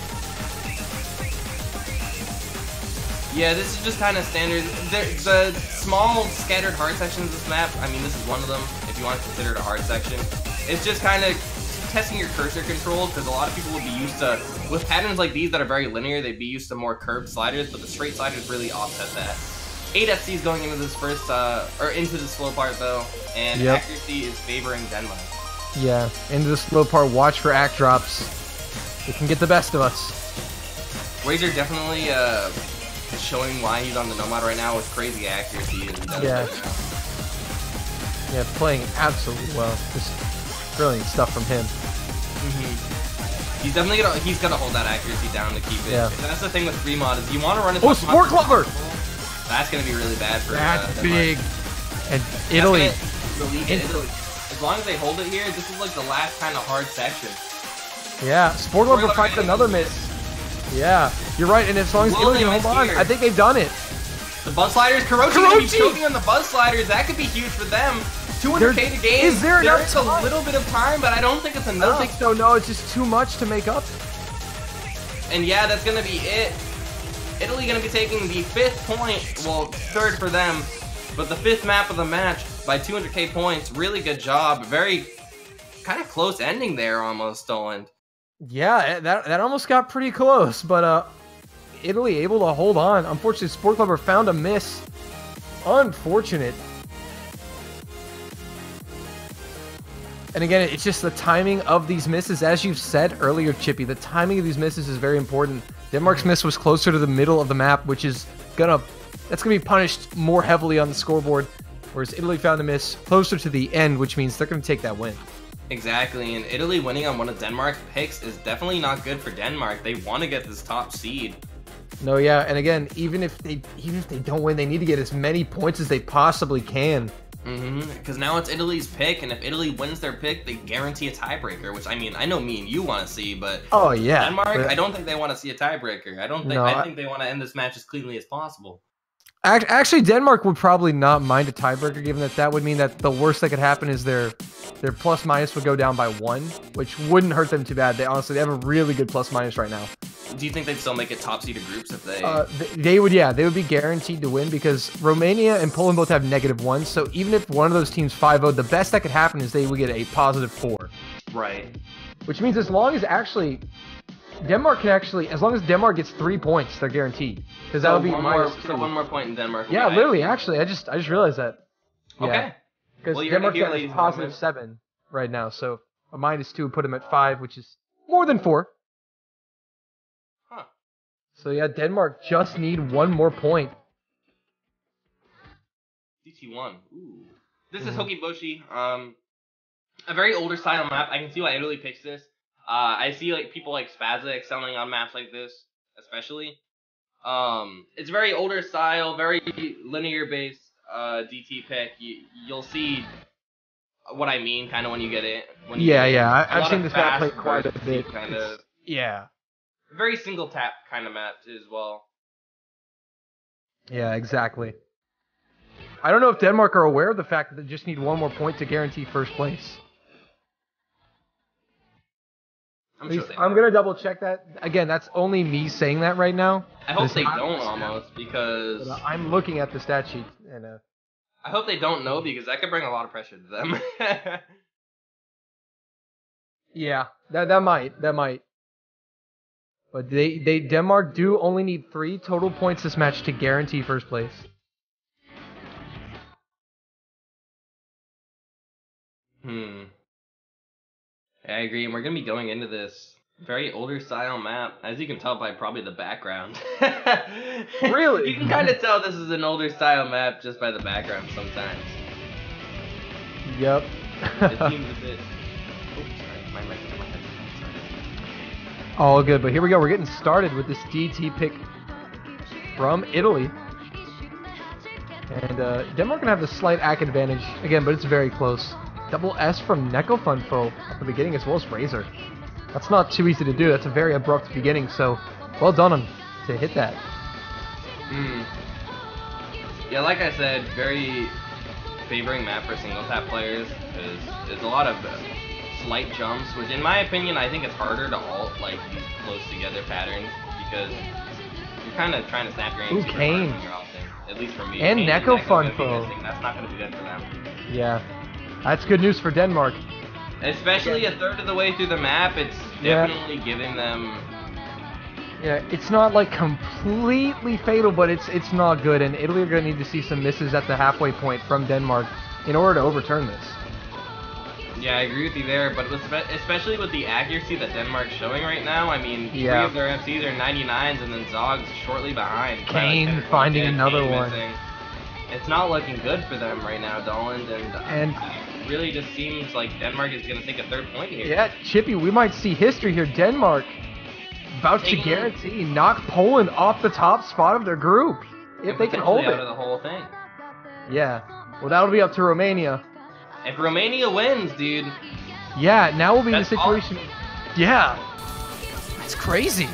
Yeah, this is just kind of standard. The small scattered hard sections of this map, I mean, this is one of them, if you want to consider it a hard section. It's just kind of testing your cursor control, because a lot of people would be used to, with patterns like these that are very linear, they'd be used to more curved sliders, but the straight sliders really offset that. 8 FCs going into this first, or into the slow part though, and accuracy is favoring Denmark. Yeah, into the slow part, watch for act drops. It can get the best of us. Razor definitely is showing why he's on the Nomad right now with crazy accuracy. Yeah, playing absolutely well. Just brilliant stuff from him. He's definitely gonna hold that accuracy down to keep it. Yeah. That's the thing with free mod is you want to run it. Oh, Sport Clubber! That's gonna be really bad for. That's big. And Italy. Italy. As long as they hold it here, this is like the last kind of hard section. Yeah, Sport Clubber finds another miss. Yeah, you're right. And as long as Italy can hold on, I think they've done it. The buzz sliders, Kurochi gonna be choking on the buzz sliders. That could be huge for them. 200k to gain. Is there enough There's a little bit of time, but I don't think it's enough. I don't think so. No, it's just too much to make up. And yeah, that's gonna be it. Italy gonna be taking the 5th point, well, 3rd for them, but the 5th map of the match by 200k points. Really good job. Very kind of close ending there, almost, Dolan. Yeah, that almost got pretty close, but Italy able to hold on. Unfortunately, Sport Clubber found a miss. Unfortunate. And again, it's just the timing of these misses. As you've said earlier, Chippy, the timing of these misses is very important. Denmark's miss was closer to the middle of the map, which is that's gonna be punished more heavily on the scoreboard. Whereas Italy found a miss closer to the end, which means they're gonna take that win. Exactly, and Italy winning on one of Denmark's picks is definitely not good for Denmark. They want to get this top seed. No, yeah, and again, even if they don't win, they need to get as many points as they possibly can. Because now it's Italy's pick, and if Italy wins their pick, they guarantee a tiebreaker. Which, I mean, I know me and you want to see, but oh yeah, Denmark, I don't think they want to see a tiebreaker. I think they want to end this match as cleanly as possible. Actually, Denmark would probably not mind a tiebreaker, given that would mean that the worst that could happen is their plus minus would go down by 1, which wouldn't hurt them too bad. They have a really good plus minus right now. Do you think they'd still make it top seeded groups if they? They would, yeah, they would be guaranteed to win because Romania and Poland both have -1. So even if one of those teams 5-0'd, the best that could happen is they would get a +4. Right. Which means as long as Denmark can as long as Denmark gets 3 points, they're guaranteed. Because that would be one more point in Denmark. Yeah, literally. Actually, I just realized that. Okay. Yeah. Because Denmark has +7 right now, so a -2 would put them at 5, which is more than 4. Huh. So yeah, Denmark just need 1 more point. DT1. Ooh. This is Hokiboshi. A very older style map. I can see why Italy picks this. I see like people like Spazza excelling on maps like this, especially. It's very older style, very linear based DT pick. You'll see what I mean, kind of when you get it. I've seen this map play quite a bit. Kind of. Yeah. Very single tap kind of map as well. Yeah, exactly. I don't know if Denmark are aware of the fact that they just need 1 more point to guarantee first place. I'm gonna double check that. Again, that's only me saying that right now. I hope they don't almost, because I'm looking at the stat sheet and I hope they don't know, because that could bring a lot of pressure to them. Yeah, that might. But Denmark do only need 3 total points this match to guarantee first place. I agree, and we're going to be going into this very older style map, as you can tell by probably the background. Really? You can kind of tell this is an older style map just by the background sometimes. Yep. It seems a bit... Oops, sorry, my mic hit my head. Sorry. All good, but here we go. We're getting started with this DT pick from Italy. And Denmark going to have the slight ACK advantage, again, but it's very close. Double S from Nekofunfo at the beginning, as well as Razor. That's not too easy to do. That's a very abrupt beginning, so well done on to hit that. Yeah, like I said, very favoring map for single tap players. There's a lot of slight jumps, which in my opinion, I think it's harder to ult like these close together patterns, because you're kind of trying to snap your aim super hard when you're ulting, at least for me. And Nekofunfo. That's not going to be good for them. Yeah. That's good news for Denmark. Especially a third of the way through the map, it's definitely giving them... Yeah, it's not like completely fatal, but it's not good, and Italy are going to need to see some misses at the halfway point from Denmark in order to overturn this. Yeah, I agree with you there, but especially with the accuracy that Denmark's showing right now, I mean, 3 of their FCs are 99s, and then Zog's shortly behind. Kane finding another one. It's not looking good for them right now, Dolan, and really just seems like Denmark is going to take a 3rd point here. Yeah, Chippy, we might see history here. Denmark about to guarantee knock Poland off the top spot of their group if they can hold it. Out of the whole thing. Yeah, well, that'll be up to Romania. If Romania wins, dude. Yeah, now we'll be in the situation. Yeah, that's crazy.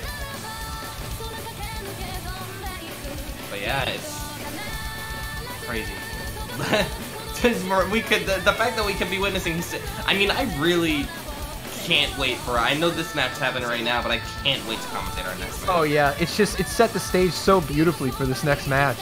But yeah, it's crazy. we could the fact that we could be witnessing. I mean, I really can't wait for. I know this match happening right now, but I can't wait to commentate our next match. Oh yeah, it's set the stage so beautifully for this next match.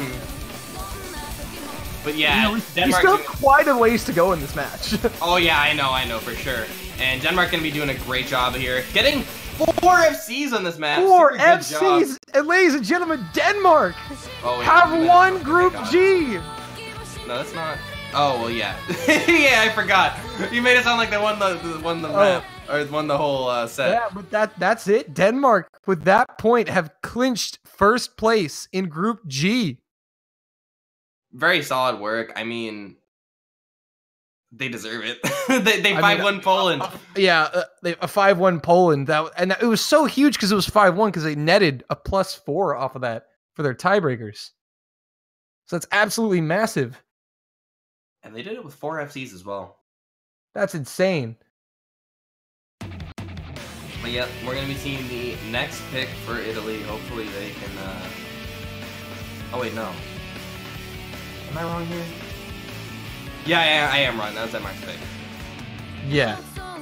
But yeah, we Denmark. still have quite a ways to go in this match. Oh yeah, I know for sure. And Denmark gonna be doing a great job here, getting 4 FCs on this match. 4 FCs, and ladies and gentlemen, Denmark have won Group G. No, that's not. Oh well, yeah, yeah, I forgot. You made it sound like they won the map or won the whole set. Yeah, but that's it. Denmark, with that point, have clinched first place in Group G. Very solid work. I mean, they deserve it. they 5-1 Poland. They a 5-1 Poland. And it was so huge because it was 5-1 because they netted a +4 off of that for their tiebreakers. So that's absolutely massive. And they did it with 4 FCs as well. That's insane. But yeah, we're gonna be seeing the next pick for Italy. Hopefully they can. Oh wait, no. Am I wrong here? Yeah, I am wrong. That was Denmark's pick. Yeah.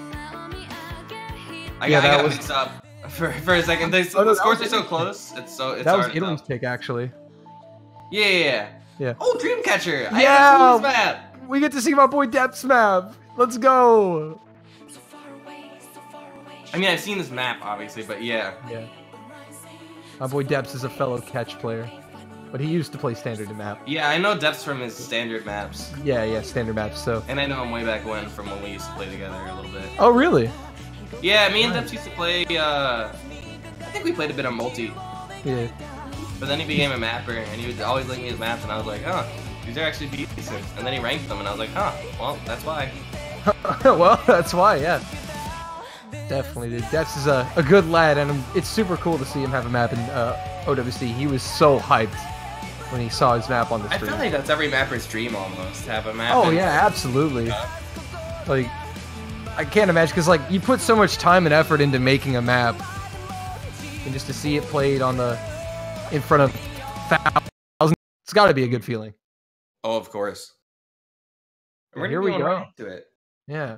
I got mixed up for a second. The scores are so close. It's that was Italy's pick, actually. Yeah. Oh, Dreamcatcher! Yeah. We get to see my boy Depth's map. Let's go. I mean, I've seen this map, obviously, but yeah. Yeah. My boy Depths is a fellow catch player. But he used to play standard map. Yeah, I know Depths from his standard maps. Yeah, standard maps, so. And I know him way back when, from when we used to play together a little bit. Oh, really? Yeah, me and Depths used to play, I think we played a bit of multi. Yeah. But then he became a mapper, and he would always link me his maps, and I was like, huh, these are actually decent. And then he ranked them, and I was like, huh, well, that's why. Well, that's why, yeah. Definitely, dude. Depths is a good lad, and it's super cool to see him have a map in OWC. He was so hyped when he saw his map on the stream. I feel like that's every mapper's dream almost, to have a map. Oh yeah, absolutely. Like, I can't imagine, because like, you put so much time and effort into making a map, and just to see it played in front of thousands, it's got to be a good feeling. Oh, of course. Here we go. Right to it. Yeah.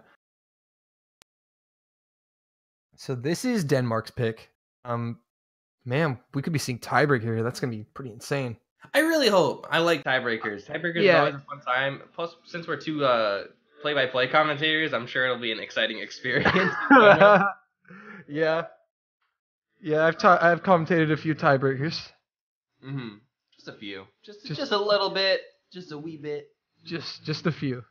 So this is Denmark's pick. Man, we could be seeing tiebreaker here. That's gonna be pretty insane. I really hope. I like tiebreakers. Tiebreakers are always a fun time. Plus, since we're two play-by-play commentators, I'm sure it'll be an exciting experience. Yeah. I've commentated a few tiebreakers. Just a few. Just a little bit. Just a wee bit. Just a few.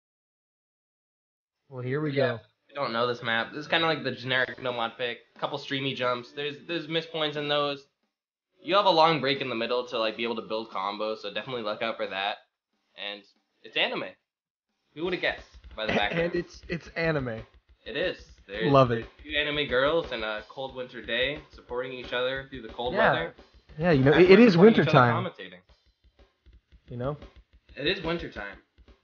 Well, here we go. I don't know this map. This is kind of like the generic no mod pick. A couple streamy jumps. There's missed points in those. You have a long break in the middle to like be able to build combos, so definitely look out for that. And it's anime. Who would have guessed by the background? And it's anime. It is. Love it. Two anime girls and a cold winter day supporting each other through the cold weather. Yeah, you know, it is winter time. Commentating. You know? It is winter time.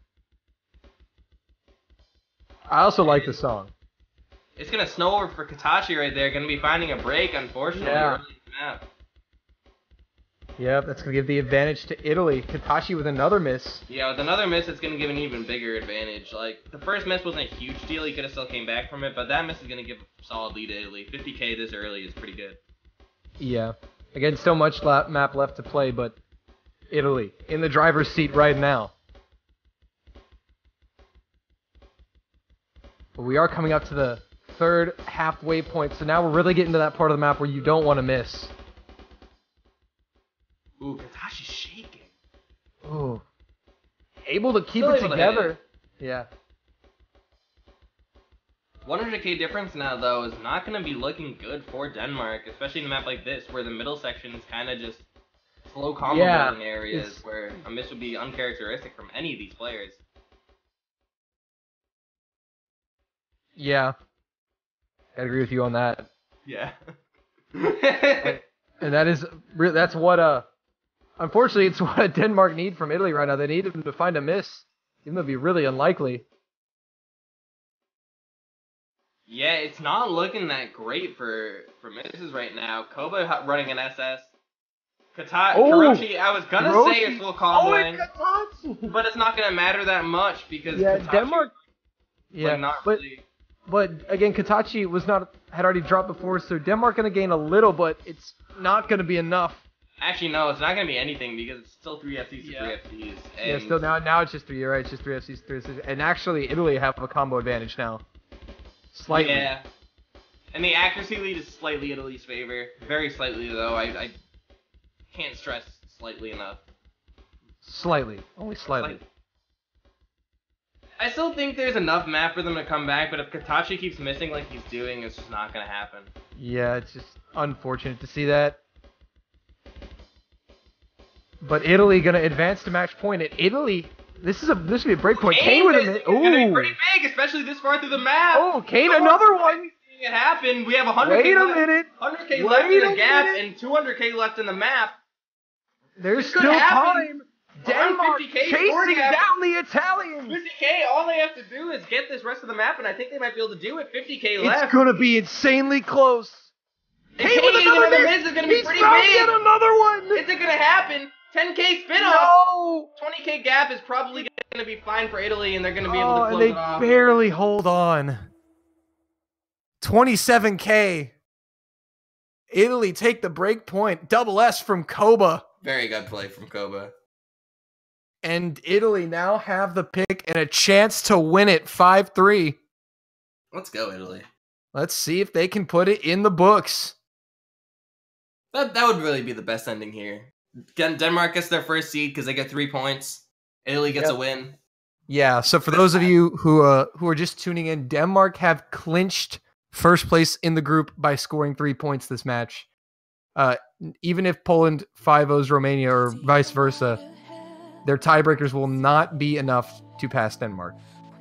I also like the song. It's gonna snow over for Katachi right there. Gonna be finding a break, unfortunately. Yeah. Early in the map. Yep, that's going to give the advantage to Italy. Katachi with another miss. Yeah, with another miss, it's going to give an even bigger advantage. Like, the first miss wasn't a huge deal. He could have still came back from it, but that miss is going to give a solid lead to Italy. 50k this early is pretty good. Yeah. Again, still much map left to play, but Italy in the driver's seat right now. But we are coming up to the third halfway point, so now we're really getting to that part of the map where you don't want to miss. Ooh, Katashi's shaking. Ooh. Able to keep it together. Yeah. 100k difference now, though, is not going to be looking good for Denmark, especially in a map like this, where the middle section is kind of just slow combo building areas, where a miss would be uncharacteristic from any of these players. Yeah. I agree with you on that. Yeah. And that's what unfortunately, it's what Denmark need from Italy right now. They need them to find a miss, even though it'd be really unlikely. Yeah, it's not looking that great for misses right now. Koba running an SS. Karoshi, I was gonna say it's full comboing, Katachi! but it's not gonna matter that much because Katachi, Denmark. like, not really. But again, Katachi had already dropped before, so Denmark gonna gain a little, but it's not gonna be enough. Actually, no, it's not gonna be anything because it's still 3 FCs to 3 FCs. Yeah, still now it's just 3. You're right, it's just 3 FCs, 3 FCs, and actually Italy have a combo advantage now. Slightly. Yeah. And the accuracy lead is slightly Italy's favor. Very slightly, though. I can't stress slightly enough. Slightly. Only slightly. I still think there's enough map for them to come back, but if Katachi keeps missing like he's doing, it's just not going to happen. Yeah, it's just unfortunate to see that. But Italy going to advance to match point. And Italy, this would be a break point. Kane with a minute. Ooh. It's going to be pretty big, especially this far through the map. Oh, Kane, another one. It happened. We have 100K Wait a minute. 100K left in the gap and 200K left in the map. There's still time. Denmark 50K, chasing down the Italians. 50K, all they have to do is get this rest of the map, and I think they might be able to do it. 50K left. It's going to be insanely close. Kane with another miss is going to be pretty big. He's about another one. Is it going to happen? 10K spin-off. No. 20K gap is probably going to be fine for Italy, and they're going to be able to close it off. And they barely hold on. 27K. Italy take the break point. Double S from Koba. Very good play from Koba. And Italy now have the pick and a chance to win it 5-3. Let's go, Italy. Let's see if they can put it in the books. That would really be the best ending here. Denmark gets their first seed because they get 3 points. Italy gets a win. Yeah, so for those of you who are just tuning in, Denmark have clinched first place in the group by scoring 3 points this match. Even if Poland 5-0s Romania or vice versa, their tiebreakers will not be enough to pass Denmark.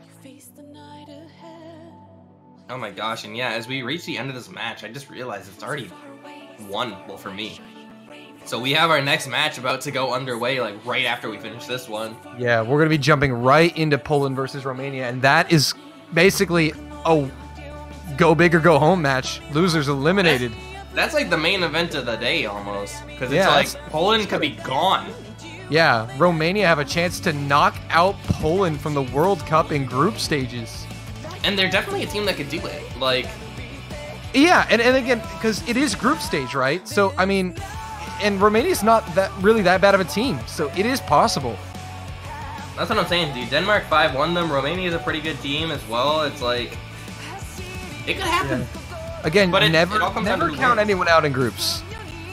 Oh my gosh, and yeah, as we reach the end of this match, I just realized it's already won, well, for me. So we have our next match about to go underway, like, right after we finish this one. Yeah, we're going to be jumping right into Poland versus Romania, and that is basically a go big or go home match. Losers eliminated. That's like the main event of the day, almost. Because it's like, Poland could be gone. Yeah, Romania have a chance to knock out Poland from the World Cup in group stages. And they're definitely a team that could do it. Like, yeah, and again, because it is group stage, right? So, I mean, and Romania's not really that bad of a team, so it is possible. That's what I'm saying, dude. Denmark 5-1 them. Romania's a pretty good team as well. It's like, it could happen. Yeah. Again, but never count anyone out in groups.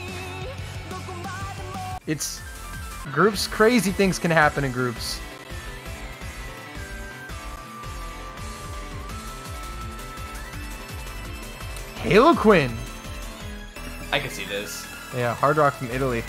It's groups. Crazy things can happen in groups. Halo Quinn. I can see this. Yeah, Hard Rock from Italy.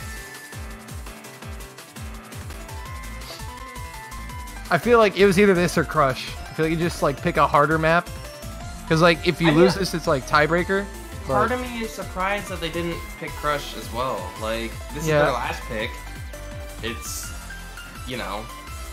I feel like it was either this or Crush. I feel like you just like pick a harder map. Because like if you lose this, it's like tiebreaker. Part of me is surprised that they didn't pick Crush as well. Like, this is their last pick. It's, you know,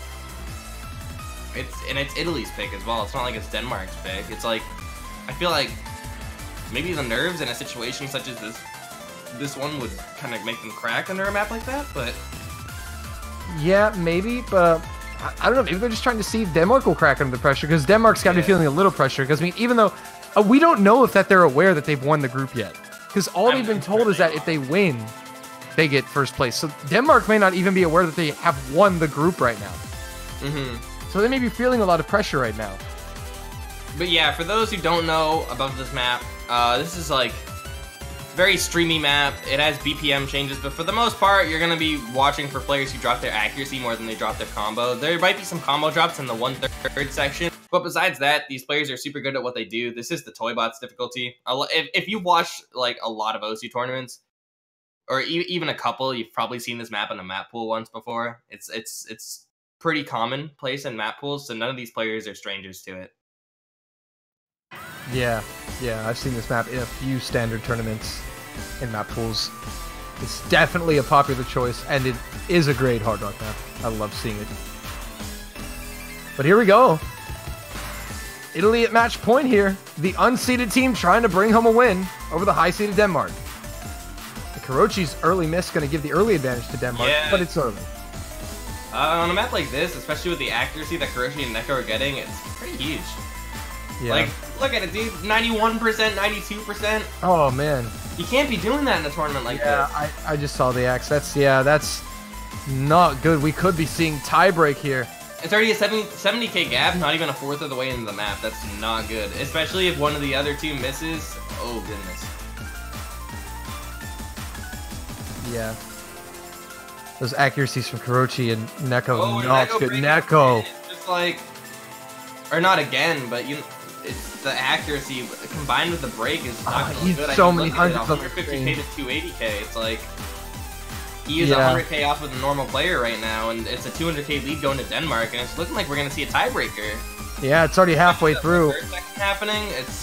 it's Italy's pick as well. It's not like it's Denmark's pick. It's like, I feel like maybe the nerves in a situation such as this one would kind of make them crack under a map like that, but... Yeah, maybe, but I don't know. Maybe they're just trying to see if Denmark will crack under the pressure, because Denmark's got to be feeling a little pressure. Because, I mean, even though we don't know if that they're aware that they've won the group yet. Because all they've been told is that if they win, they get first place. So Denmark may not even be aware that they have won the group right now. Mm-hmm. So they may be feeling a lot of pressure right now. But yeah, for those who don't know about this map, this is like very streamy map. It has BPM changes, but for the most part, you're going to be watching for players who drop their accuracy more than they drop their combo. There might be some combo drops in the 1/3 section, but besides that, these players are super good at what they do. This is the Toybots difficulty. If you've watched like a lot of OC tournaments, or even a couple, you've probably seen this map in a map pool once before. It's pretty commonplace in map pools, so none of these players are strangers to it. Yeah, I've seen this map in a few standard tournaments in map pools. It's definitely a popular choice, and it is a great Hard Rock map. I love seeing it. But here we go. Italy at match point here. The unseeded team trying to bring home a win over the high-seeded Denmark. The Kurochi's early miss going to give the early advantage to Denmark, Yeah. but it's early. On a map like this, especially with the accuracy that Kurochi and Neko are getting, it's pretty huge. Yeah. Like, look at it, dude. 91%, 92%. Oh man. You can't be doing that in a tournament like this. I just saw the axe. That's not good. We could be seeing tiebreak here. It's already a 70k gap, not even a fourth of the way into the map. That's not good. Especially if one of the other two misses. Oh, goodness. Yeah. Those accuracies from Kurochi and Neko, Oh, not Neko good. breaking Neko. again. It's just like, or not again, but it's the accuracy combined with the break is not he's good. so I mean, many look at it, hundreds of 150k to 280k. It's like he is Yeah. 100k off with a normal player right now, and it's a 200k lead going to Denmark, and it's looking like we're gonna see a tiebreaker. Yeah, it's already halfway The through. third second happening.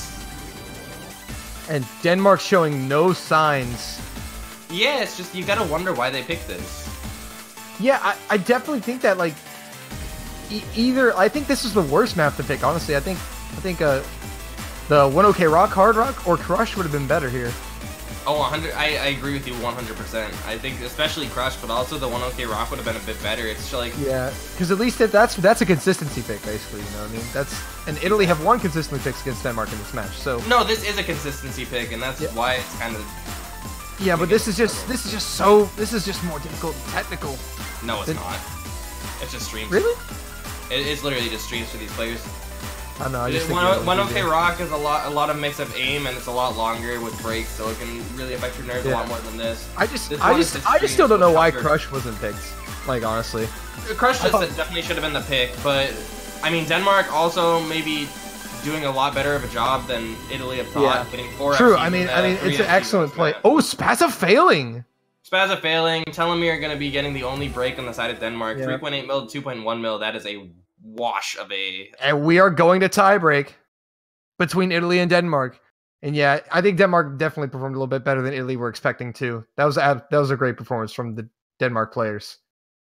And Denmark showing no signs. Yeah, it's just you gotta wonder why they picked this. Yeah, I definitely think that, like, either... I think this is the worst map to pick, honestly. I think the 1OK Rock, Hard Rock, or Crush would have been better here. Oh, 100. I agree with you 100%. I think especially Crush, but also the 1OK Rock would have been a bit better. It's just like Yeah, because at least that's a consistency pick, basically. You know what I mean? And Italy have won consistently picks against Denmark in this match. So no, this is a consistency pick, and that's why it's kind of yeah, but this is just more difficult and technical. no, it's not. It's just streams. Really? It's literally just streams for these players. I don't know. I just think 1OK Rock is a lot of mix of aim, and it's a lot longer with breaks, so it can really affect your nerves a lot more than this. I just still don't know why Crush wasn't picked. Like, honestly. Crush definitely should have been the pick, but I mean Denmark also maybe doing a lot better of a job than Italy have thought. Getting 4 True. FCs I mean, and, it's 3 an FCs excellent in play. this match. Oh, Spazza failing. Spazza failing. Telomere going to be getting the only break on the side of Denmark. Yeah. 3.8 mil, 2.1 mil. That is a wash of a. And we are going to tiebreak between Italy and Denmark. And yeah, I think Denmark definitely performed a little bit better than Italy were expecting to. That was a great performance from the Denmark players.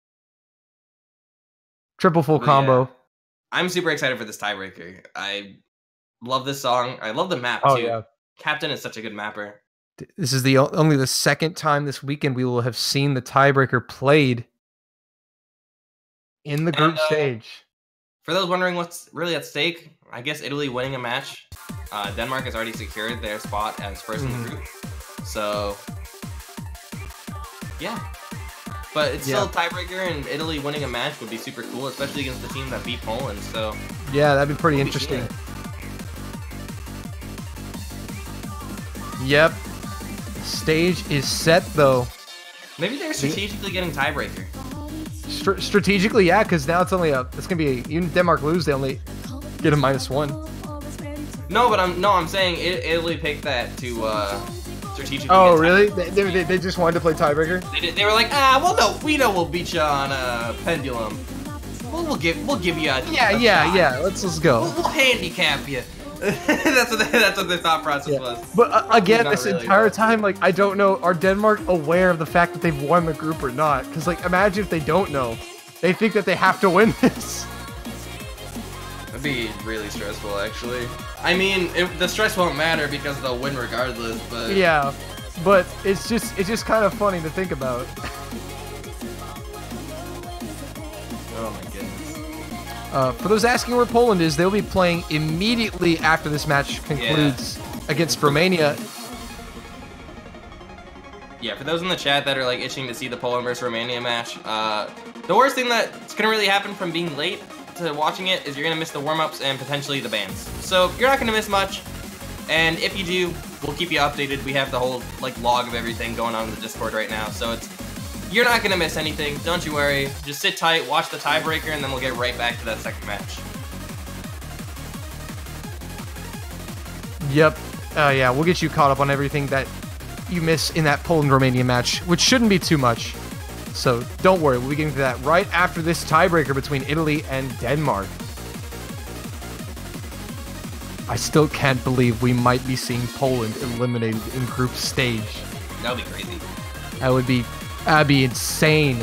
Triple full combo. Yeah. I'm super excited for this tiebreaker. I love this song. I love the map Oh too. yeah. Captain is such a good mapper. This is only the second time this weekend we will have seen the tiebreaker played in the group stage. For those wondering what's really at stake, I guess Italy winning a match. Denmark has already secured their spot as first in the group. So, yeah. But it's still a tiebreaker, and Italy winning a match would be super cool, especially against the team that beat Poland. So, yeah, that'd be pretty interesting. Yep. Stage is set, though. Maybe they're strategically getting tiebreaker. Strategically, yeah, because now it's gonna be even Denmark lose, they only get a -1. No, but I'm saying Italy picked that to strategically. Oh, really? They just wanted to play tiebreaker. They were like, we know we'll beat you on Pendulum. We'll give you a Yeah. Let's go. We'll handicap you. that's what their thought process was. But again, this really, entire time, like, I don't know, are Denmark aware of the fact that they've won the group or not? Because, like, imagine if they don't know. They think that they have to win this. That'd be really stressful, actually. I mean, the stress won't matter because they'll win regardless, but... Yeah, but it's just kind of funny to think about. Oh my goodness. For those asking where Poland is, they'll be playing immediately after this match concludes against Romania. Yeah, for those in the chat that are like itching to see the Poland versus Romania match, the worst thing that's gonna really happen from being late to watching it is you're gonna miss the warm-ups and potentially the bans. So you're not gonna miss much, and if you do, we'll keep you updated. We have the whole like log of everything going on in the Discord right now, so you're not gonna miss anything. Don't you worry. Just sit tight, watch the tiebreaker, and then we'll get right back to that second match. Yep. Yeah, we'll get you caught up on everything that you miss in that Poland-Romania match, which shouldn't be too much. So don't worry, we'll be getting to that right after this tiebreaker between Italy and Denmark. I still can't believe we might be seeing Poland eliminated in group stage. That would be crazy. That'd be insane.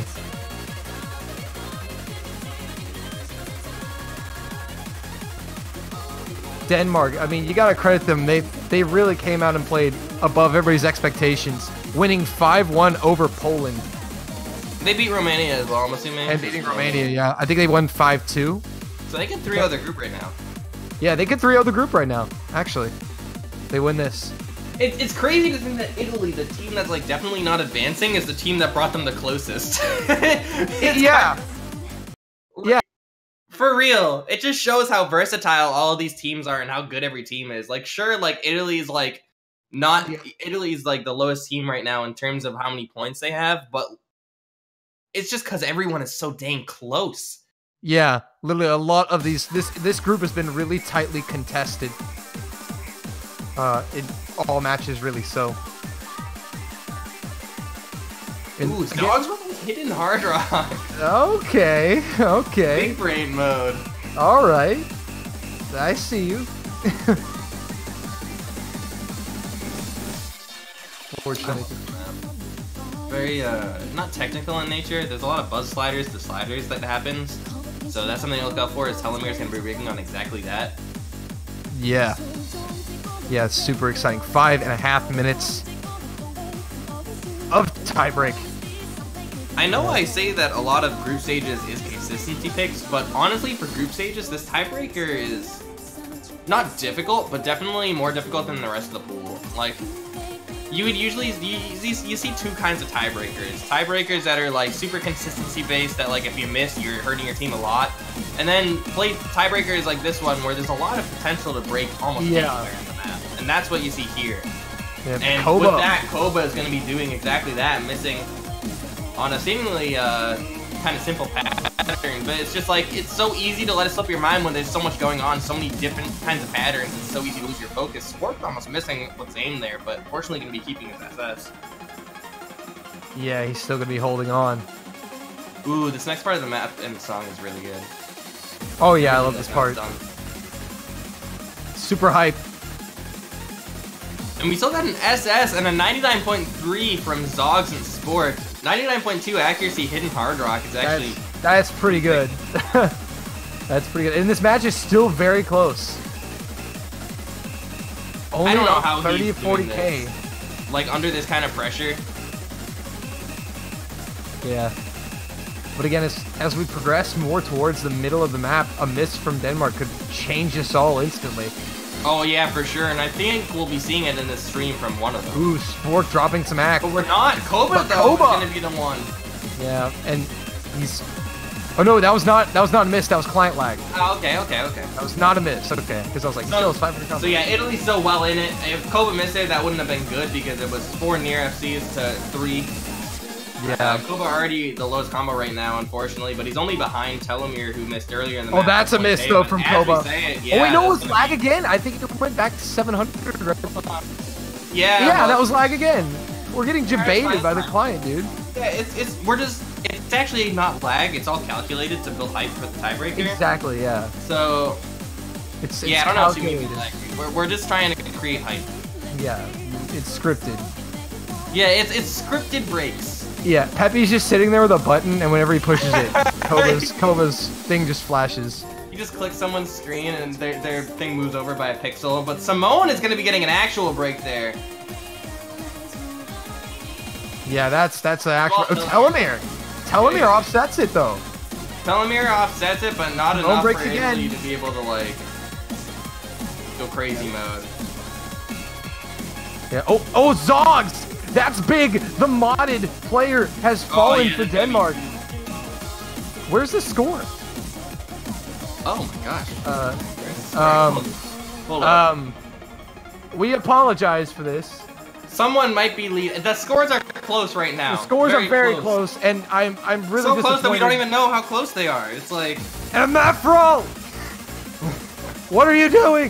Denmark, I mean, you gotta credit them. They really came out and played above everybody's expectations. winning 5-1 over Poland. They beat Romania as well, I'm assuming. And beating Romania, yeah. I think they won 5-2. So they can 3-0 the group right now. Yeah, they could 3-0 the group right now, actually. They win this. It's crazy to think that Italy, the team that's like definitely not advancing, is the team that brought them the closest. Yeah. Yeah. For real, it just shows how versatile all of these teams are and how good every team is. Like, sure, like Italy's like not Italy's like the lowest team right now in terms of how many points they have, but it's just because everyone is so dang close. Yeah, literally a lot of these. This group has been really tightly contested. In all matches, really. So. Ooh, Dogs with hidden hard rock. Okay. Okay. Big brain mode. All right. I see you. Fortunately. Very not technical in nature. There's a lot of buzz sliders to sliders that happens. So that's something to look out for. Is Telemir's gonna be rigging on exactly that. Yeah. Yeah, it's super exciting. 5.5 minutes of tiebreak. I know I say that a lot of group stages is consistency picks, but honestly, for group stages, this tiebreaker is not difficult, but definitely more difficult than the rest of the pool. Like, you would usually you see two kinds of tiebreakers. Tiebreakers that are like super consistency based, that like if you miss, you're hurting your team a lot, and then play tiebreakers like this one where there's a lot of potential to break almost anywhere in the map, and that's what you see here. Yeah, and Koba. with that, Koba is going to be doing exactly that, missing on a seemingly kind of simple pattern, but it's just like, it's so easy to let it slip your mind when there's so much going on, so many different kinds of patterns, it's so easy to lose your focus. Sport's almost missing what's aimed there, but fortunately going to be keeping his SS. Yeah, he's still going to be holding on. Ooh, this next part of the map and the song is really good. Oh yeah, I love this part. Super hype. And we still got an SS and a 99.3 from Zogs and Sport. 99.2 accuracy hidden hard rock is actually... That's pretty good. That's pretty good. And this match is still very close. Only I don't know how 30 he's 40K. This. Like, under this kind of pressure. Yeah. But again, as we progress more towards the middle of the map, a miss from Denmark could change us all instantly. Oh yeah, for sure, and I think we'll be seeing it in this stream from one of them. Ooh, Sport dropping some act. But we're not. Koba though is gonna be the one. Yeah, and he's. Oh no, that was not a miss. That was client lag. Oh, okay. That was not a miss. Okay, because I was like, still, it's 500. So yeah, Italy's so well in it. If Koba missed it, that wouldn't have been good because it was 4 near FCs to 3. Yeah. Koba already the lowest combo right now, unfortunately, but he's only behind Telemir, who missed earlier in the match. Oh, that's a miss, though, from Koba. Yeah, oh, wait, no, it was lag again? I think it went back to 700. Yeah. Yeah, that was lag again. We're getting debated by the client, dude. Yeah, it's actually not lag, it's all calculated to build hype for the tiebreaker. Exactly, yeah. So, it's I don't know what you mean by lag. We're just trying to create hype. Yeah, it's scripted. Yeah, it's scripted breaks. Yeah, Pepe's just sitting there with a button, and whenever he pushes it, Koba's thing just flashes. You just click someone's screen, and their thing moves over by a pixel. But Simone is going to be getting an actual break there. Yeah, that's the actual. Oh, Telemir. Telemir offsets it though. Telemir offsets it, but not Simone enough for breaks again. Italy to be able to like go crazy mode. Yeah. Oh, Zogs. That's big! The modded player has fallen for Denmark. Where's the score? Oh my gosh. We apologize for this. Someone might be leading. The scores are close right now. The scores are very close, and I'm really so disappointed. close that we don't even know how close they are. It's like... MFRO! What are you doing?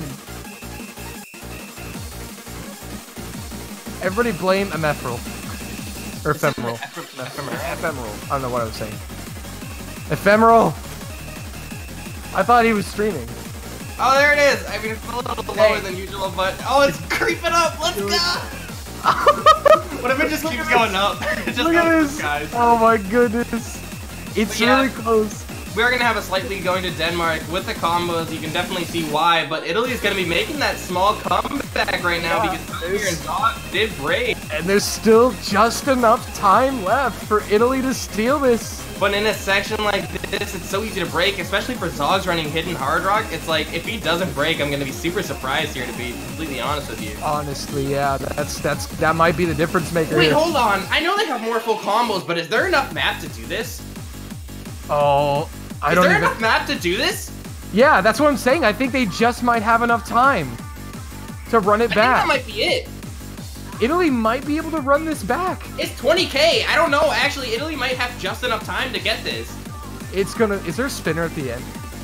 Everybody blame Ephemeral. Or Ephemeral. Ephemeral. I don't know what I was saying. Ephemeral! I thought he was streaming. Oh, there it is! I mean, it's a little lower than usual, but... Oh, it's creeping up! Let's go! What if it just keeps going up? It just Look at this! Guys. Oh my goodness. It's really close. We are going to have a slight lead going to Denmark. With the combos, you can definitely see why, but Italy is going to be making that small comeback right now because Tyler and Dot did break. And there's still just enough time left for Italy to steal this. But in a section like this, it's so easy to break, especially for Zog's running Hidden Hard Rock. It's like, if he doesn't break, I'm going to be super surprised here, to be completely honest with you. Honestly, yeah, that might be the difference maker. Wait, here. hold on. I know they have more full combos, but is there enough map to do this? Oh, I Is don't there even... enough map to do this? Yeah, that's what I'm saying. I think they just might have enough time to run it back. I think that might be it. Italy might be able to run this back. It's 20k. I don't know. Actually, Italy might have just enough time to get this. It's gonna... Is there a spinner at the end?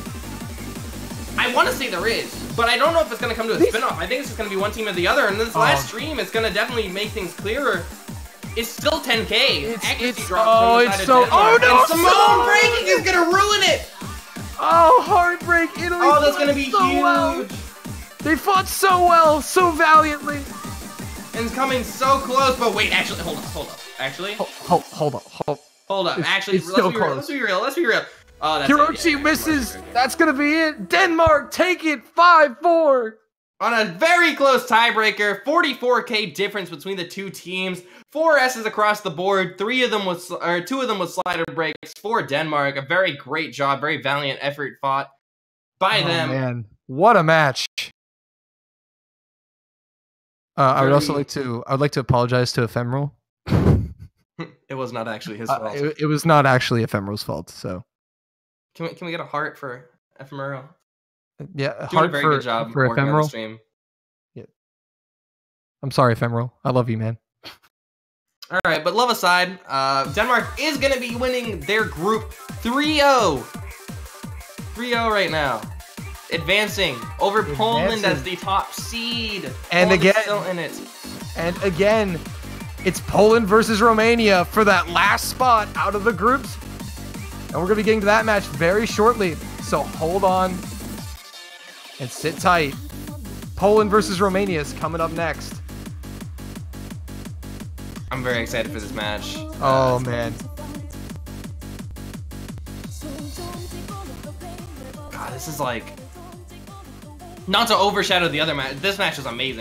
I want to say there is, but I don't know if it's going to come to a spin-off. I think it's just going to be one team or the other, and this last stream is going to definitely make things clearer. It's still 10k. Oh no! Simone breaking is going to ruin it! Oh, heartbreak! Italy. Oh, that's going to be so huge! Well. They fought so well, so valiantly. And it's coming so close, but wait, actually, hold up. Actually? Hold up. Actually, it's still close. Let's be real. Oh, that's Hiroshi misses. That's gonna be it. Denmark take it 5-4. On a very close tiebreaker, 44k difference between the two teams. 4 S's across the board. 2 of them with slider breaks for Denmark. A very great job, very valiant effort fought by them. Man, what a match! I would also like to apologize to Ephemeral. It was not actually his fault. It was not actually Ephemeral's fault. So can we get a heart for Ephemeral? Yeah, doing a very good job for working Ephemeral. on the stream. Yeah. I'm sorry, Ephemeral. I love you, man. All right, but love aside, Denmark is going to be winning their group 3-0. 3-0 right now. Advancing over Poland as the top seed. And Poland again, is still in it. And again, it's Poland versus Romania for that last spot out of the groups. And we're going to be getting to that match very shortly. So hold on and sit tight. Poland versus Romania is coming up next. I'm very excited for this match. Oh, man. God, this is like... Not to overshadow the other match. This match is amazing.